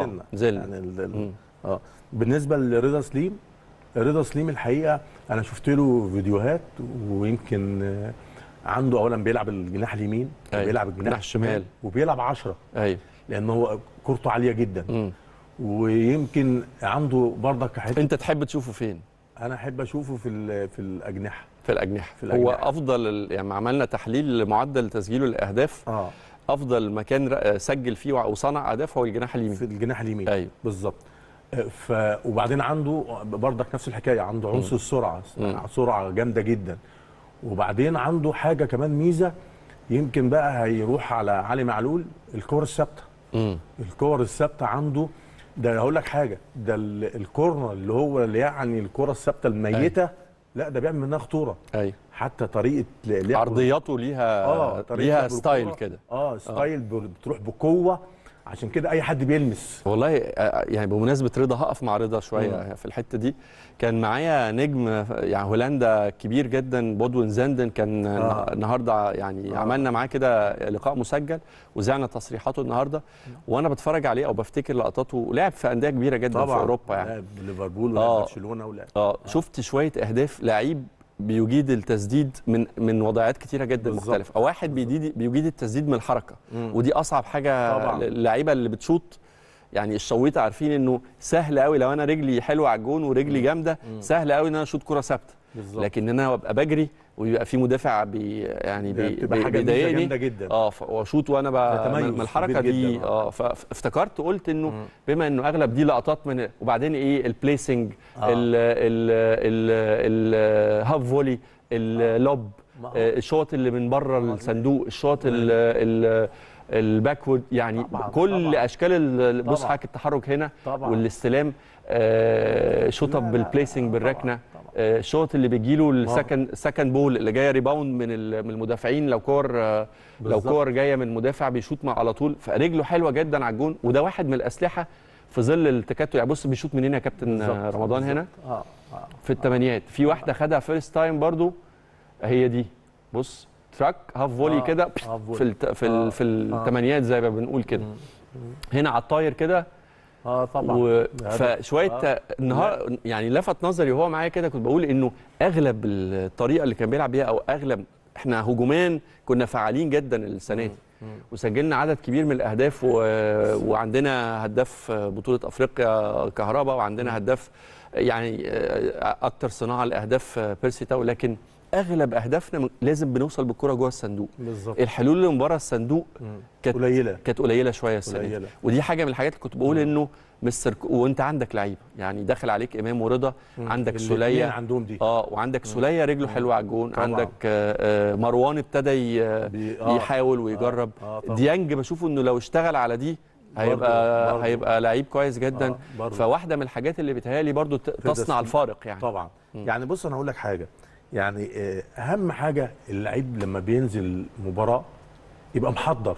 يعني بالنسبه لرضا سليم، رضا سليم الحقيقه انا شفت له فيديوهات، ويمكن عنده اولا بيلعب الجناح اليمين، وبيلعب الجناح الشمال، وبيلعب 10. لان هو كورته عاليه جدا. ويمكن عنده برضك انت تحب تشوفه فين؟ انا احب اشوفه في الاجنحه. في الاجنحه هو افضل. يعني عملنا تحليل لمعدل تسجيله للاهداف. افضل مكان سجل فيه وصنع اهداف هو الجناح اليمين. في الجناح اليمين بالظبط. وبعدين عنده برضك نفس الحكايه، عنده عنصر السرعه، سرعه جامده جدا. وبعدين عنده حاجه كمان ميزه، يمكن بقى هيروح على علي معلول الكور الثابته. الكور الثابته عنده ده، هقول لك حاجه، ده الكورنر اللي يعني الكره الثابته الميته، لا ده بيعمل منها خطوره. ايوه، حتى طريقه عرضياته ليها ستايل كده. ستايل بتروح بقوه، عشان كده اي حد بيلمس. والله يعني بمناسبه رضا، هقف مع رضا شويه في الحته دي. كان معايا نجم يعني هولندا كبير جدا، بودوين زاندن، كان النهارده يعني عملنا معاه كده لقاء مسجل وزعنا تصريحاته النهارده، وانا بتفرج عليه او بفتكر لقطاته. لعب في انديه كبيره جدا في اوروبا، يعني لعب ليفربول ولعب برشلونه ولعب شفت شويه اهداف لعيب بيجيد التسديد من وضعيات كتيره جدا مختلفه، او واحد بيجيد التسديد من الحركه، ودي اصعب حاجه للعيبه اللي بتشوط. يعني الشويطه عارفين انه سهل قوي لو انا رجلي حلوه على الجون ورجلي جامده، سهل قوي ان انا اشوط كره ثابته، لكن انا ابقى بجري ويبقى في مدافع بيضايقني واشوط وانا من الحركه دي. فافتكرت قلت انه بما انه اغلب دي لقطات من، وبعدين ايه البليسنج، الهاف فولي، اللوب، الشوط اللي من بره الصندوق، الشوط الباكورد، يعني كل اشكال بص حضرتك التحرك هنا والاستلام، شوط اب بالبليسنج بالركنه، الشوط اللي بيجيله السكند بول اللي جايه ريباوند من المدافعين، لو كور جايه من مدافع بيشوط على طول، فرجله حلوه جدا على الجون. وده واحد من الاسلحه في ظل التكتل. يعني بص بيشوط منين يا كابتن رمضان هنا في الثمانينات، في واحده خدها فيرست تايم برضو، هي دي بص تراك هاف فولي كده في الثمانينات زي ما بنقول كده، هنا على الطاير كده. طبعا فشويه النهار يعني لفت نظري وهو معايا كده، كنت بقول انه اغلب الطريقه اللي كان بيلعب بيها، او اغلب احنا هجوميا كنا فعالين جدا السنه دي، وسجلنا عدد كبير من الاهداف، وعندنا هداف بطوله افريقيا كهربا، وعندنا هداف يعني اكتر صناعه لاهداف بيرسي تاو، لكن اغلب اهدافنا لازم بنوصل بالكره جوه الصندوق. بالظبط. الحلول اللي من بره الصندوق كانت قليله شويه السنه دي، ودي حاجه من الحاجات اللي كنت بقول انه وانت عندك لعيبه، يعني داخل عليك امام ورضا، عندك سوليه عندهم دي وعندك سوليه رجله حلوه على الجون، عندك مروان ابتدى يحاول ويجرب، ديانج بشوفه انه لو اشتغل على دي هيبقى لعيب كويس جدا. فواحده من الحاجات اللي بيتهيألي برضو تصنع الفارق يعني. طبعا. يعني بص انا هقول لك حاجه، يعني اهم حاجه اللعيب لما بينزل مباراه يبقى محضر.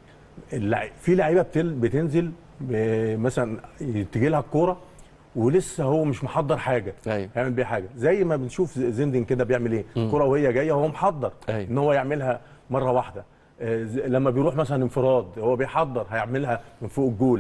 في لعيبه بتنزل مثلا تجي لها الكوره ولسه هو مش محضر حاجه، هيعمل بيها حاجه، زي ما بنشوف زندن كده بيعمل ايه، الكوره وهي جايه هو محضر ان هو يعملها مره واحده. لما بيروح مثلا انفراد هو بيحضر هيعملها من فوق الجول.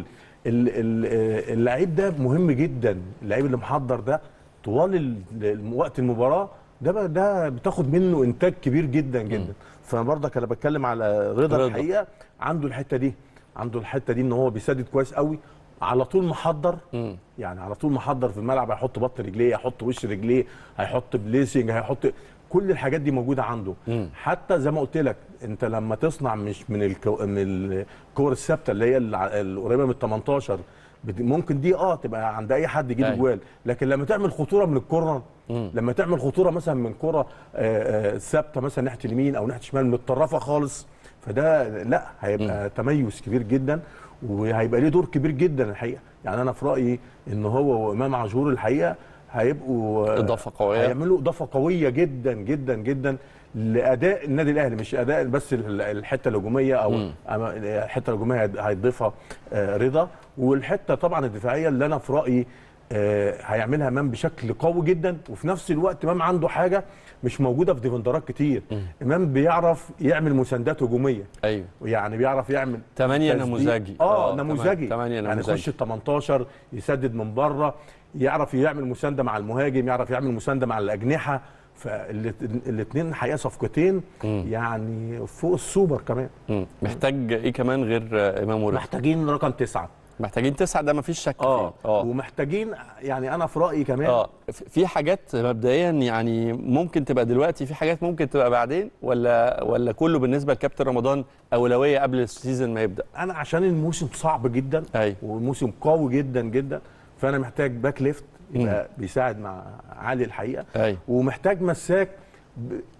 اللعيب ده مهم جدا، اللعيب اللي محضر ده طوال وقت المباراه ده بتاخد منه انتاج كبير جدا جدا. فبرضك انا بتكلم على رضا الحقيقه، عنده الحته دي ان هو بيسدد كويس قوي، على طول محضر. يعني على طول محضر في الملعب، هيحط بطن رجليه، هيحط وش رجليه، هيحط بليسنج، هيحط كل الحاجات دي موجوده عنده. حتى زي ما قلت لك انت لما تصنع مش من الكور الثابته اللي هي القريبه من ال 18 ممكن دي تبقى عند اي حد يجيب اجوال، لكن لما تعمل خطوره من الكورنر، لما تعمل خطوره مثلا من كره ثابته مثلا ناحيه اليمين او ناحيه الشمال متطرفه خالص، فده لا هيبقى تميز كبير جدا، وهيبقى ليه دور كبير جدا الحقيقه. يعني انا في رايي ان هو وامام عاشور الحقيقه هيبقوا اضافه قويه، هيعملوا اضافه قويه جدا جدا جدا لاداء النادي الاهلي، مش اداء بس الحته الهجوميه او الحته الهجوميه هيضيفها رضا، والحته طبعا الدفاعيه اللي انا في رايي هيعملها امام بشكل قوي جدا. وفي نفس الوقت امام عنده حاجه مش موجوده في ديفندرات كتير، امام بيعرف يعمل مساندات هجوميه. ايوه، يعني بيعرف يعمل 8 نموذجي. نموذجي، يعني يخش ال 18 يسدد من بره، يعرف يعمل مسانده مع المهاجم، يعرف يعمل مسانده مع الاجنحه. فالاثنين حقيقه صفقتين يعني فوق السوبر كمان. محتاج ايه كمان غير امام ورضا؟ محتاجين رقم 9. محتاجين 9، ده مفيش شك فيه. ومحتاجين يعني انا في رايي كمان في حاجات مبدئيا يعني ممكن تبقى دلوقتي، في حاجات ممكن تبقى بعدين، ولا كله بالنسبه لكابتن رمضان اولويه قبل السيزون ما يبدا؟ انا عشان الموسم صعب جدا والموسم قوي جدا جدا، فانا محتاج باك ليفت يبقى بيساعد مع علي الحقيقه، ومحتاج مساك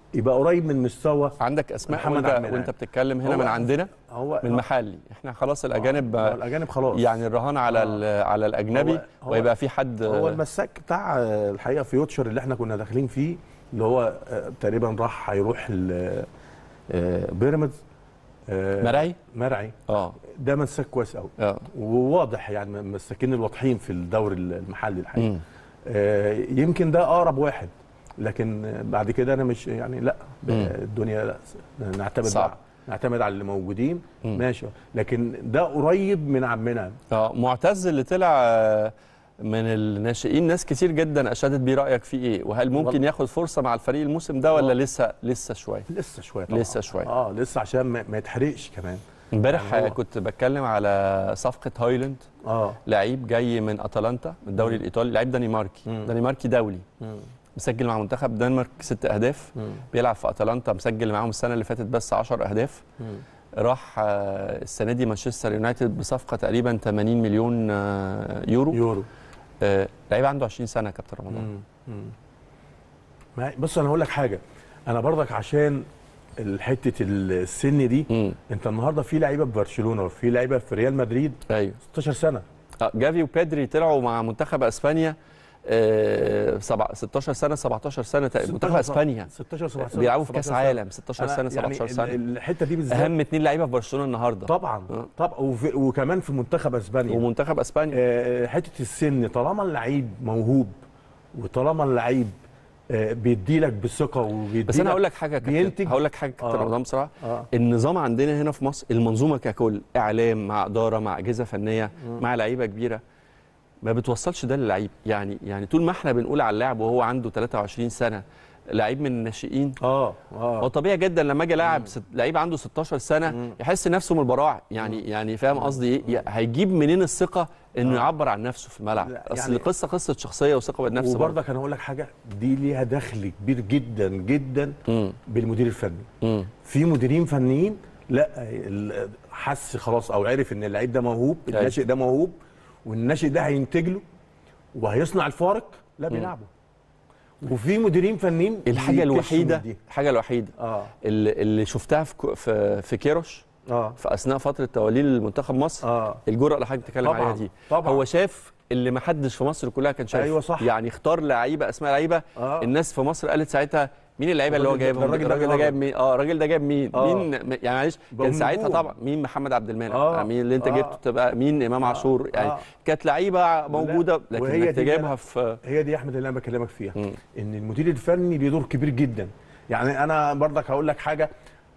يبقى قريب من مستوى عندك اسماء وانت بتتكلم هنا من عندنا من المحلي. احنا خلاص الاجانب خلاص يعني الرهان على الاجنبي، ويبقى في حد. هو المساك بتاع الحقيقه فيوتشر اللي احنا كنا داخلين فيه، اللي هو تقريبا هيروح بيراميدز، مرعي ده مساك كويس قوي، وواضح يعني مساكين الواضحين في الدوري المحلي الحقيقه. يمكن ده اقرب واحد، لكن بعد كده انا مش يعني لا الدنيا لا نعتمد على اللي موجودين ماشي، لكن ده قريب من عمنا. معتز اللي طلع من الناشئين ناس كتير جدا اشادت بيه، رايك فيه ايه؟ وهل ممكن ياخد فرصه مع الفريق الموسم ده ولا لسه شويه؟ لسه شويه لسه عشان ما يتحرقش كمان. امبارح يعني كنت بتكلم على صفقه هايلاند، لعيب جاي من اتلانتا الدوري الايطالي، لعيب دنماركي دولي، مسجل مع منتخب الدنمارك 6 اهداف، بيلعب في اتلانتا، مسجل معاهم السنه اللي فاتت بس 10 اهداف. راح السنه دي مانشستر يونايتد بصفقه تقريبا 80 مليون يورو. لعيب عنده 20 سنه يا كابتن رمضان. بص انا هقول لك حاجه، انا برضك عشان حته السن دي انت النهارده في لعيبه في برشلونه وفي لعيبه في ريال مدريد 16 سنه. جافي وبيدري طلعوا مع منتخب اسبانيا 16 سنه 17 سنه منتخب اسبانيا 16 17 بيلعبوا في كاس عالم 16 سنه 17 سنه. الحته دي بالذات اهم 2 لعيبه في برشلونه النهارده طبعا وكمان في منتخب اسبانيا حته السن، طالما اللعيب موهوب وطالما اللعيب بيدي لك بالثقه وبيدي بس انا هقول لك حاجه كابتن، كابتن رمضان بصراحه النظام عندنا هنا في مصر، المنظومه ككل، اعلام مع اداره مع اجهزه فنيه مع لعيبه كبيره، ما بتوصلش ده للعيب. يعني طول ما احنا بنقول على اللاعب وهو عنده 23 سنه لعيب من الناشئين، هو طبيعي جدا لما اجي لاعب لعيب عنده 16 سنه يحس نفسه من البراعم، يعني فاهم قصدي ايه؟ هيجيب منين الثقه انه يعبر عن نفسه في الملعب؟ اصل القصه قصه شخصيه وثقه بالنفس. وبرضك انا هقول لك حاجه، دي ليها دخل كبير جدا جدا بالمدير الفني. في مديرين فنيين لا حس خلاص او عرف ان اللعيب ده موهوب، الناشئ ده موهوب، والناشئ ده هينتج له وهيصنع الفارق، لا بيلعبه. وفي مديرين فنيين الحاجه الوحيده اللي شفتها في كيروش في اثناء فتره توليه المنتخب مصر، الجرأه اللي حضرتك بتتكلم عليها دي طبعا. هو شاف اللي ما حدش في مصر كلها كان شايفه. ايوه صح. يعني اختار لعيبه، اسماء لعيبه الناس في مصر قالت ساعتها مين اللعيبه اللي هو جايبهم؟ الراجل ده جايب مين؟ الراجل ده جايب مين؟ مين يعني معلش كان ساعتها طبعا مين؟ محمد عبد المنعم. مين اللي انت جبته تبقى مين؟ امام عاشور. يعني كانت لعيبه موجوده، لكن انك تجيبها في هي دي يا احمد اللي انا بكلمك فيها، ان المدير الفني ليه دور كبير جدا. يعني انا برضك هقول لك حاجه،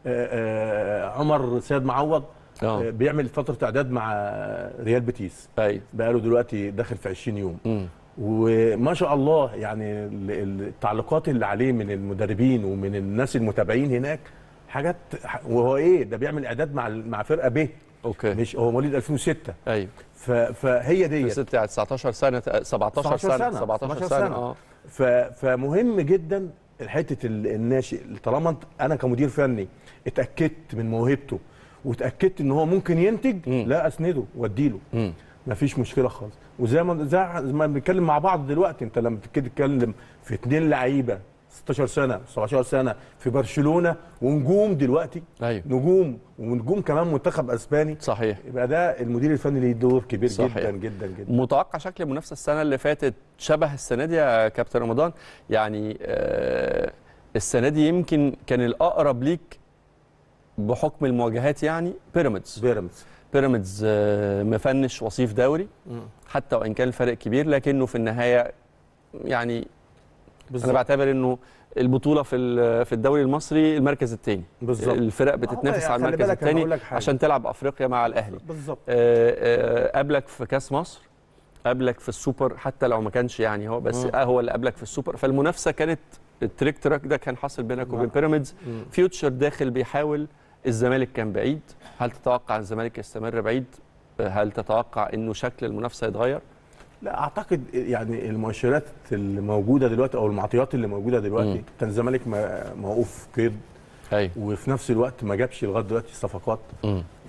عمر سيد معوض بيعمل فتره اعداد مع ريال بيتيس، بقاله دلوقتي داخل في 20 يوم، وما شاء الله يعني التعليقات اللي عليه من المدربين ومن الناس المتابعين هناك حاجات. وهو ده بيعمل اعداد مع فرقه ب، مش هو مواليد 2006. فهي دي 19 سنه 17 سنه فمهم جدا حته الناشئ. طالما انا كمدير فني اتاكدت من موهبته واتاكدت ان هو ممكن ينتج، لا اسنده واديله، مفيش مشكله خالص. وزي ما بنتكلم مع بعض دلوقتي، انت لما تتكلم في 2 لعيبه 16 سنه 17 سنه في برشلونه ونجوم دلوقتي، نجوم كمان منتخب اسباني، صحيح، يبقى ده المدير الفني ليه دور كبير صحيح. جدا جدا جدا. متوقع شكل المنافسه السنه اللي فاتت شبه السنه دي يا كابتن رمضان؟ يعني السنه دي يمكن كان الاقرب ليك بحكم المواجهات، يعني بيراميدز مفنش وصيف دوري، حتى وان كان الفرق كبير، لكنه في النهايه يعني انا بعتبر انه البطوله في الدوري المصري المركز الثاني، الفرق بتتنافس على المركز الثاني عشان تلعب افريقيا مع الاهلي. قبلك في كاس مصر، قبلك في السوبر، حتى لو ما كانش يعني هو بس هو اللي قبلك في السوبر، فالمنافسه كانت التريك تراك ده كان حاصل بينك وبين بيراميدز. فيوتشر داخل بيحاول، الزمالك كان بعيد، هل تتوقع الزمالك يستمر بعيد؟ هل تتوقع انه شكل المنافسه يتغير؟ لا اعتقد يعني المؤشرات اللي موجوده دلوقتي او المعطيات اللي موجوده دلوقتي كان الزمالك موقوف قيد، وفي نفس الوقت ما جابش لغايه دلوقتي صفقات،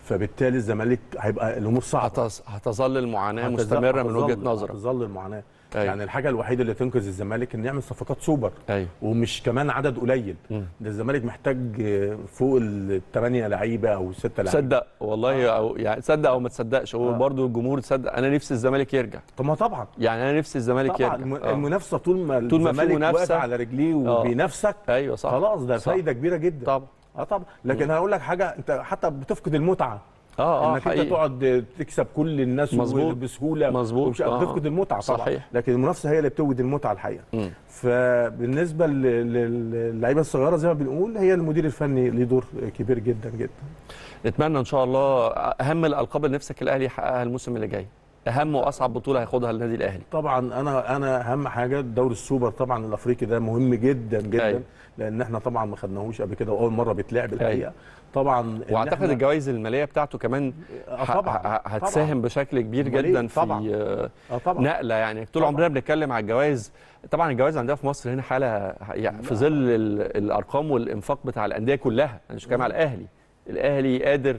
فبالتالي الزمالك هيبقى الامور صعبه، هتظل المعاناه مستمره من وجهه نظرك؟ هتظل المعاناه، يعني الحاجه الوحيده اللي تنقذ الزمالك ان يعمل صفقات سوبر. ومش كمان عدد قليل. ده الزمالك محتاج فوق الثمانيه لعيبه او 6 لعيبه. صدق والله او يعني صدق او ما تصدقش، هو برضه الجمهور تصدق. انا نفسي الزمالك يرجع. طب ما طبعا يعني انا نفسي الزمالك يرجع. المنافسه طول ما الزمالك واقف على رجليه وبينافسك ايوه صح، خلاص ده فايده كبيره جدا. طبعا طبعا. لكن هقول لك حاجه، انت حتى بتفقد المتعه. انك حقيقي. انت تقعد تكسب كل الناس بسهوله. مظبوط. بتفقد المتعه طبعا. صحيح. لكن المنافسه هي اللي بتوجد المتعه الحقيقه. فبالنسبه للعيبه الصغيره زي ما بنقول، هي المدير الفني ليه دور كبير جدا جدا. نتمنى ان شاء الله اهم الالقاب اللي نفسك الاهلي يحققها الموسم اللي جاي، اهم واصعب بطوله هياخدها النادي الاهلي. طبعا انا اهم حاجه دوري السوبر طبعا الافريقي، ده مهم جدا جدا. لان احنا طبعا ما خدناهوش قبل كده، واول مره بيتلعب الحقيقه. طبعا واعتقد الجوائز الماليه بتاعته كمان هتساهم بشكل كبير جدا في نقله. يعني طول عمرنا بنتكلم على الجوائز. طبعا الجوائز عندنا في مصر هنا حاله يعني في ظل الارقام والانفاق بتاع الانديه كلها. انا مش بتكلم على الاهلي قادر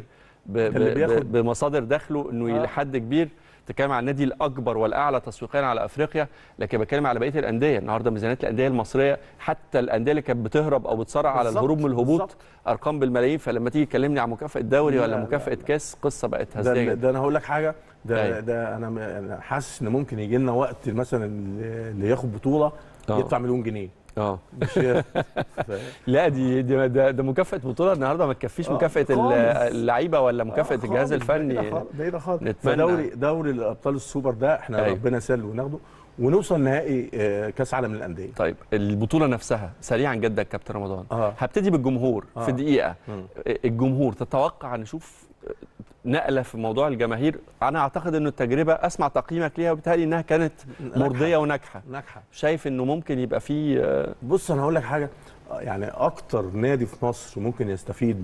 بمصادر دخله انه لحد كبير. بتتكلم على النادي الاكبر والاعلى تسويقيا على افريقيا، لكن بتكلم على بقيه الانديه. النهارده ميزانيات الانديه المصريه، حتى الانديه اللي كانت بتهرب او بتصارع على الهروب من الهبوط، ارقام بالملايين. فلما تيجي تكلمني عن مكافاه دوري ولا مكافاه كاس، قصه بقت هزليه. ده انا هقول لك حاجه، ده انا حاسس ان ممكن يجي لنا وقت مثلا اللي ياخد بطوله يدفع مليون جنيه. مش لا ده مكافاه بطوله النهارده ما تكفيش مكافاه اللعيبه ولا مكافاه الجهاز الفني. ده خالص. دوري الابطال السوبر ده احنا ربنا يسهل وناخده ونوصل نهائي كاس عالم للانديه. طيب البطوله نفسها سريعا جدا كابتن رمضان. هبتدي بالجمهور في دقيقه. الجمهور تتوقع نشوف نقله في موضوع الجماهير؟ انا اعتقد انه التجربه اسمع تقييمك ليها وبالتالي انها كانت مرضيه وناجحه. شايف انه ممكن يبقى في بص انا هقول لك حاجه، يعني اكتر نادي في مصر ممكن يستفيد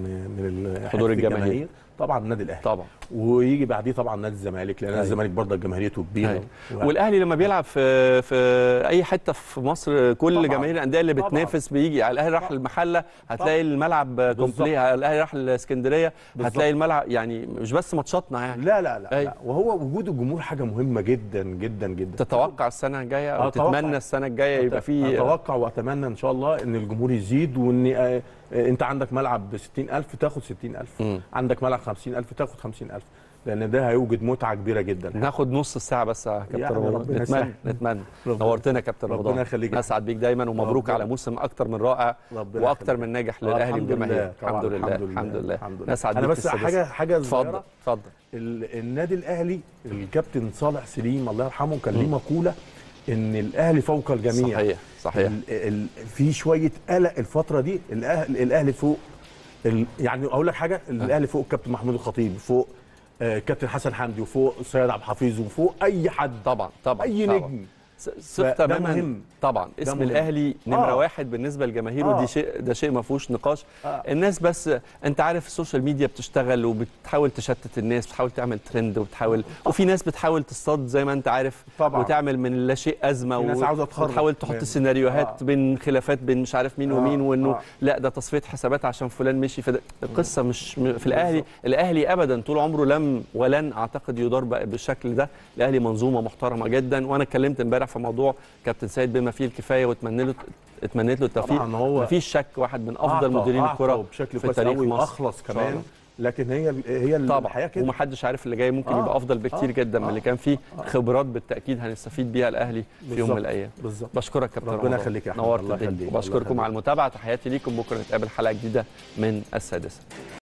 من حضور الجماهير طبعا النادي الاهلي طبعا، ويجي بعديه طبعا نادي الزمالك، لان الزمالك برضه جماهيريته كبيره. والاهلي لما بيلعب في اي حته في مصر كل جماهير الانديه اللي بتنافس بيجي. على الاهلي راح المحله هتلاقي الملعب كومبلي، الاهلي راح الاسكندريه هتلاقي الملعب. يعني مش بس ماتشاتنا يعني. لا. وهو وجود الجمهور حاجه مهمه جدا جدا جدا. تتوقع السنه الجايه او تتمنى السنه الجايه يبقى في؟ اتوقع واتمنى ان شاء الله ان الجمهور يزيد، وان انت عندك ملعب ب 60,000 تاخد 60,000، عندك ملعب 50,000 تاخد 50,000، لان ده هيوجد متعه كبيره جدا. ناخد نص الساعه بس يا كابتن رمضان. نتمنى نورتنا يا كابتن رمضان. ربنا يخليك. نسعد بيك دايما ومبروك على موسم اكتر من رائع واكتر من ناجح للاهلي والجماهير. الحمد لله. نسعد بيك. انا بس حاجه صغيره. اتفضل. النادي الاهلي الكابتن صالح سليم الله يرحمه كان ليه مقوله ان الاهلي فوق الجميع. صحيح. في شويه قلق الفتره دي. الاهلي فوق يعني اقول لك حاجه، الاهلي فوق الكابتن محمود الخطيب، فوق كابتن حسن حمدي، وفوق السيد عبد الحفيظ، وفوق اي حد. طبعا اي نجم. ثق تماما. طبعا اسم الاهلي نمره واحد بالنسبه للجماهير، ودي ده شيء ما فيهوش نقاش. الناس بس انت عارف السوشيال ميديا بتشتغل وبتحاول تشتت الناس، بتحاول تعمل ترند وبتحاول وفي ناس بتحاول تصطاد زي ما انت عارف وتعمل من لا شيء ازمه وتحاول تحط سيناريوهات بين خلافات بين مش عارف مين ومين، وانه لا ده تصفيه حسابات عشان فلان مشي. القصه مش في الاهلي اتابدا طول عمره لم ولن اعتقد يدار بالشكل ده. الاهلي منظومه محترمه جدا، وانا اتكلمت امبارح في موضوع كابتن سيد بما فيه الكفايه اتمنيت له التوفيق. مفيش شك واحد من افضل مديرين الكره في تاريخ مصر، اخلص كمان. لكن هي الحياه كده، ومحدش عارف اللي جاي ممكن يبقى افضل بكتير جدا من اللي كان فيه. خبرات بالتاكيد هنستفيد بيها الاهلي في يوم من الايام. بشكرك كابتن ربنا يخليك يا احمد. نورت الدنيا. وبشكركم على المتابعه. تحياتي ليكم. بكره نتقابل حلقه جديده من السادسه.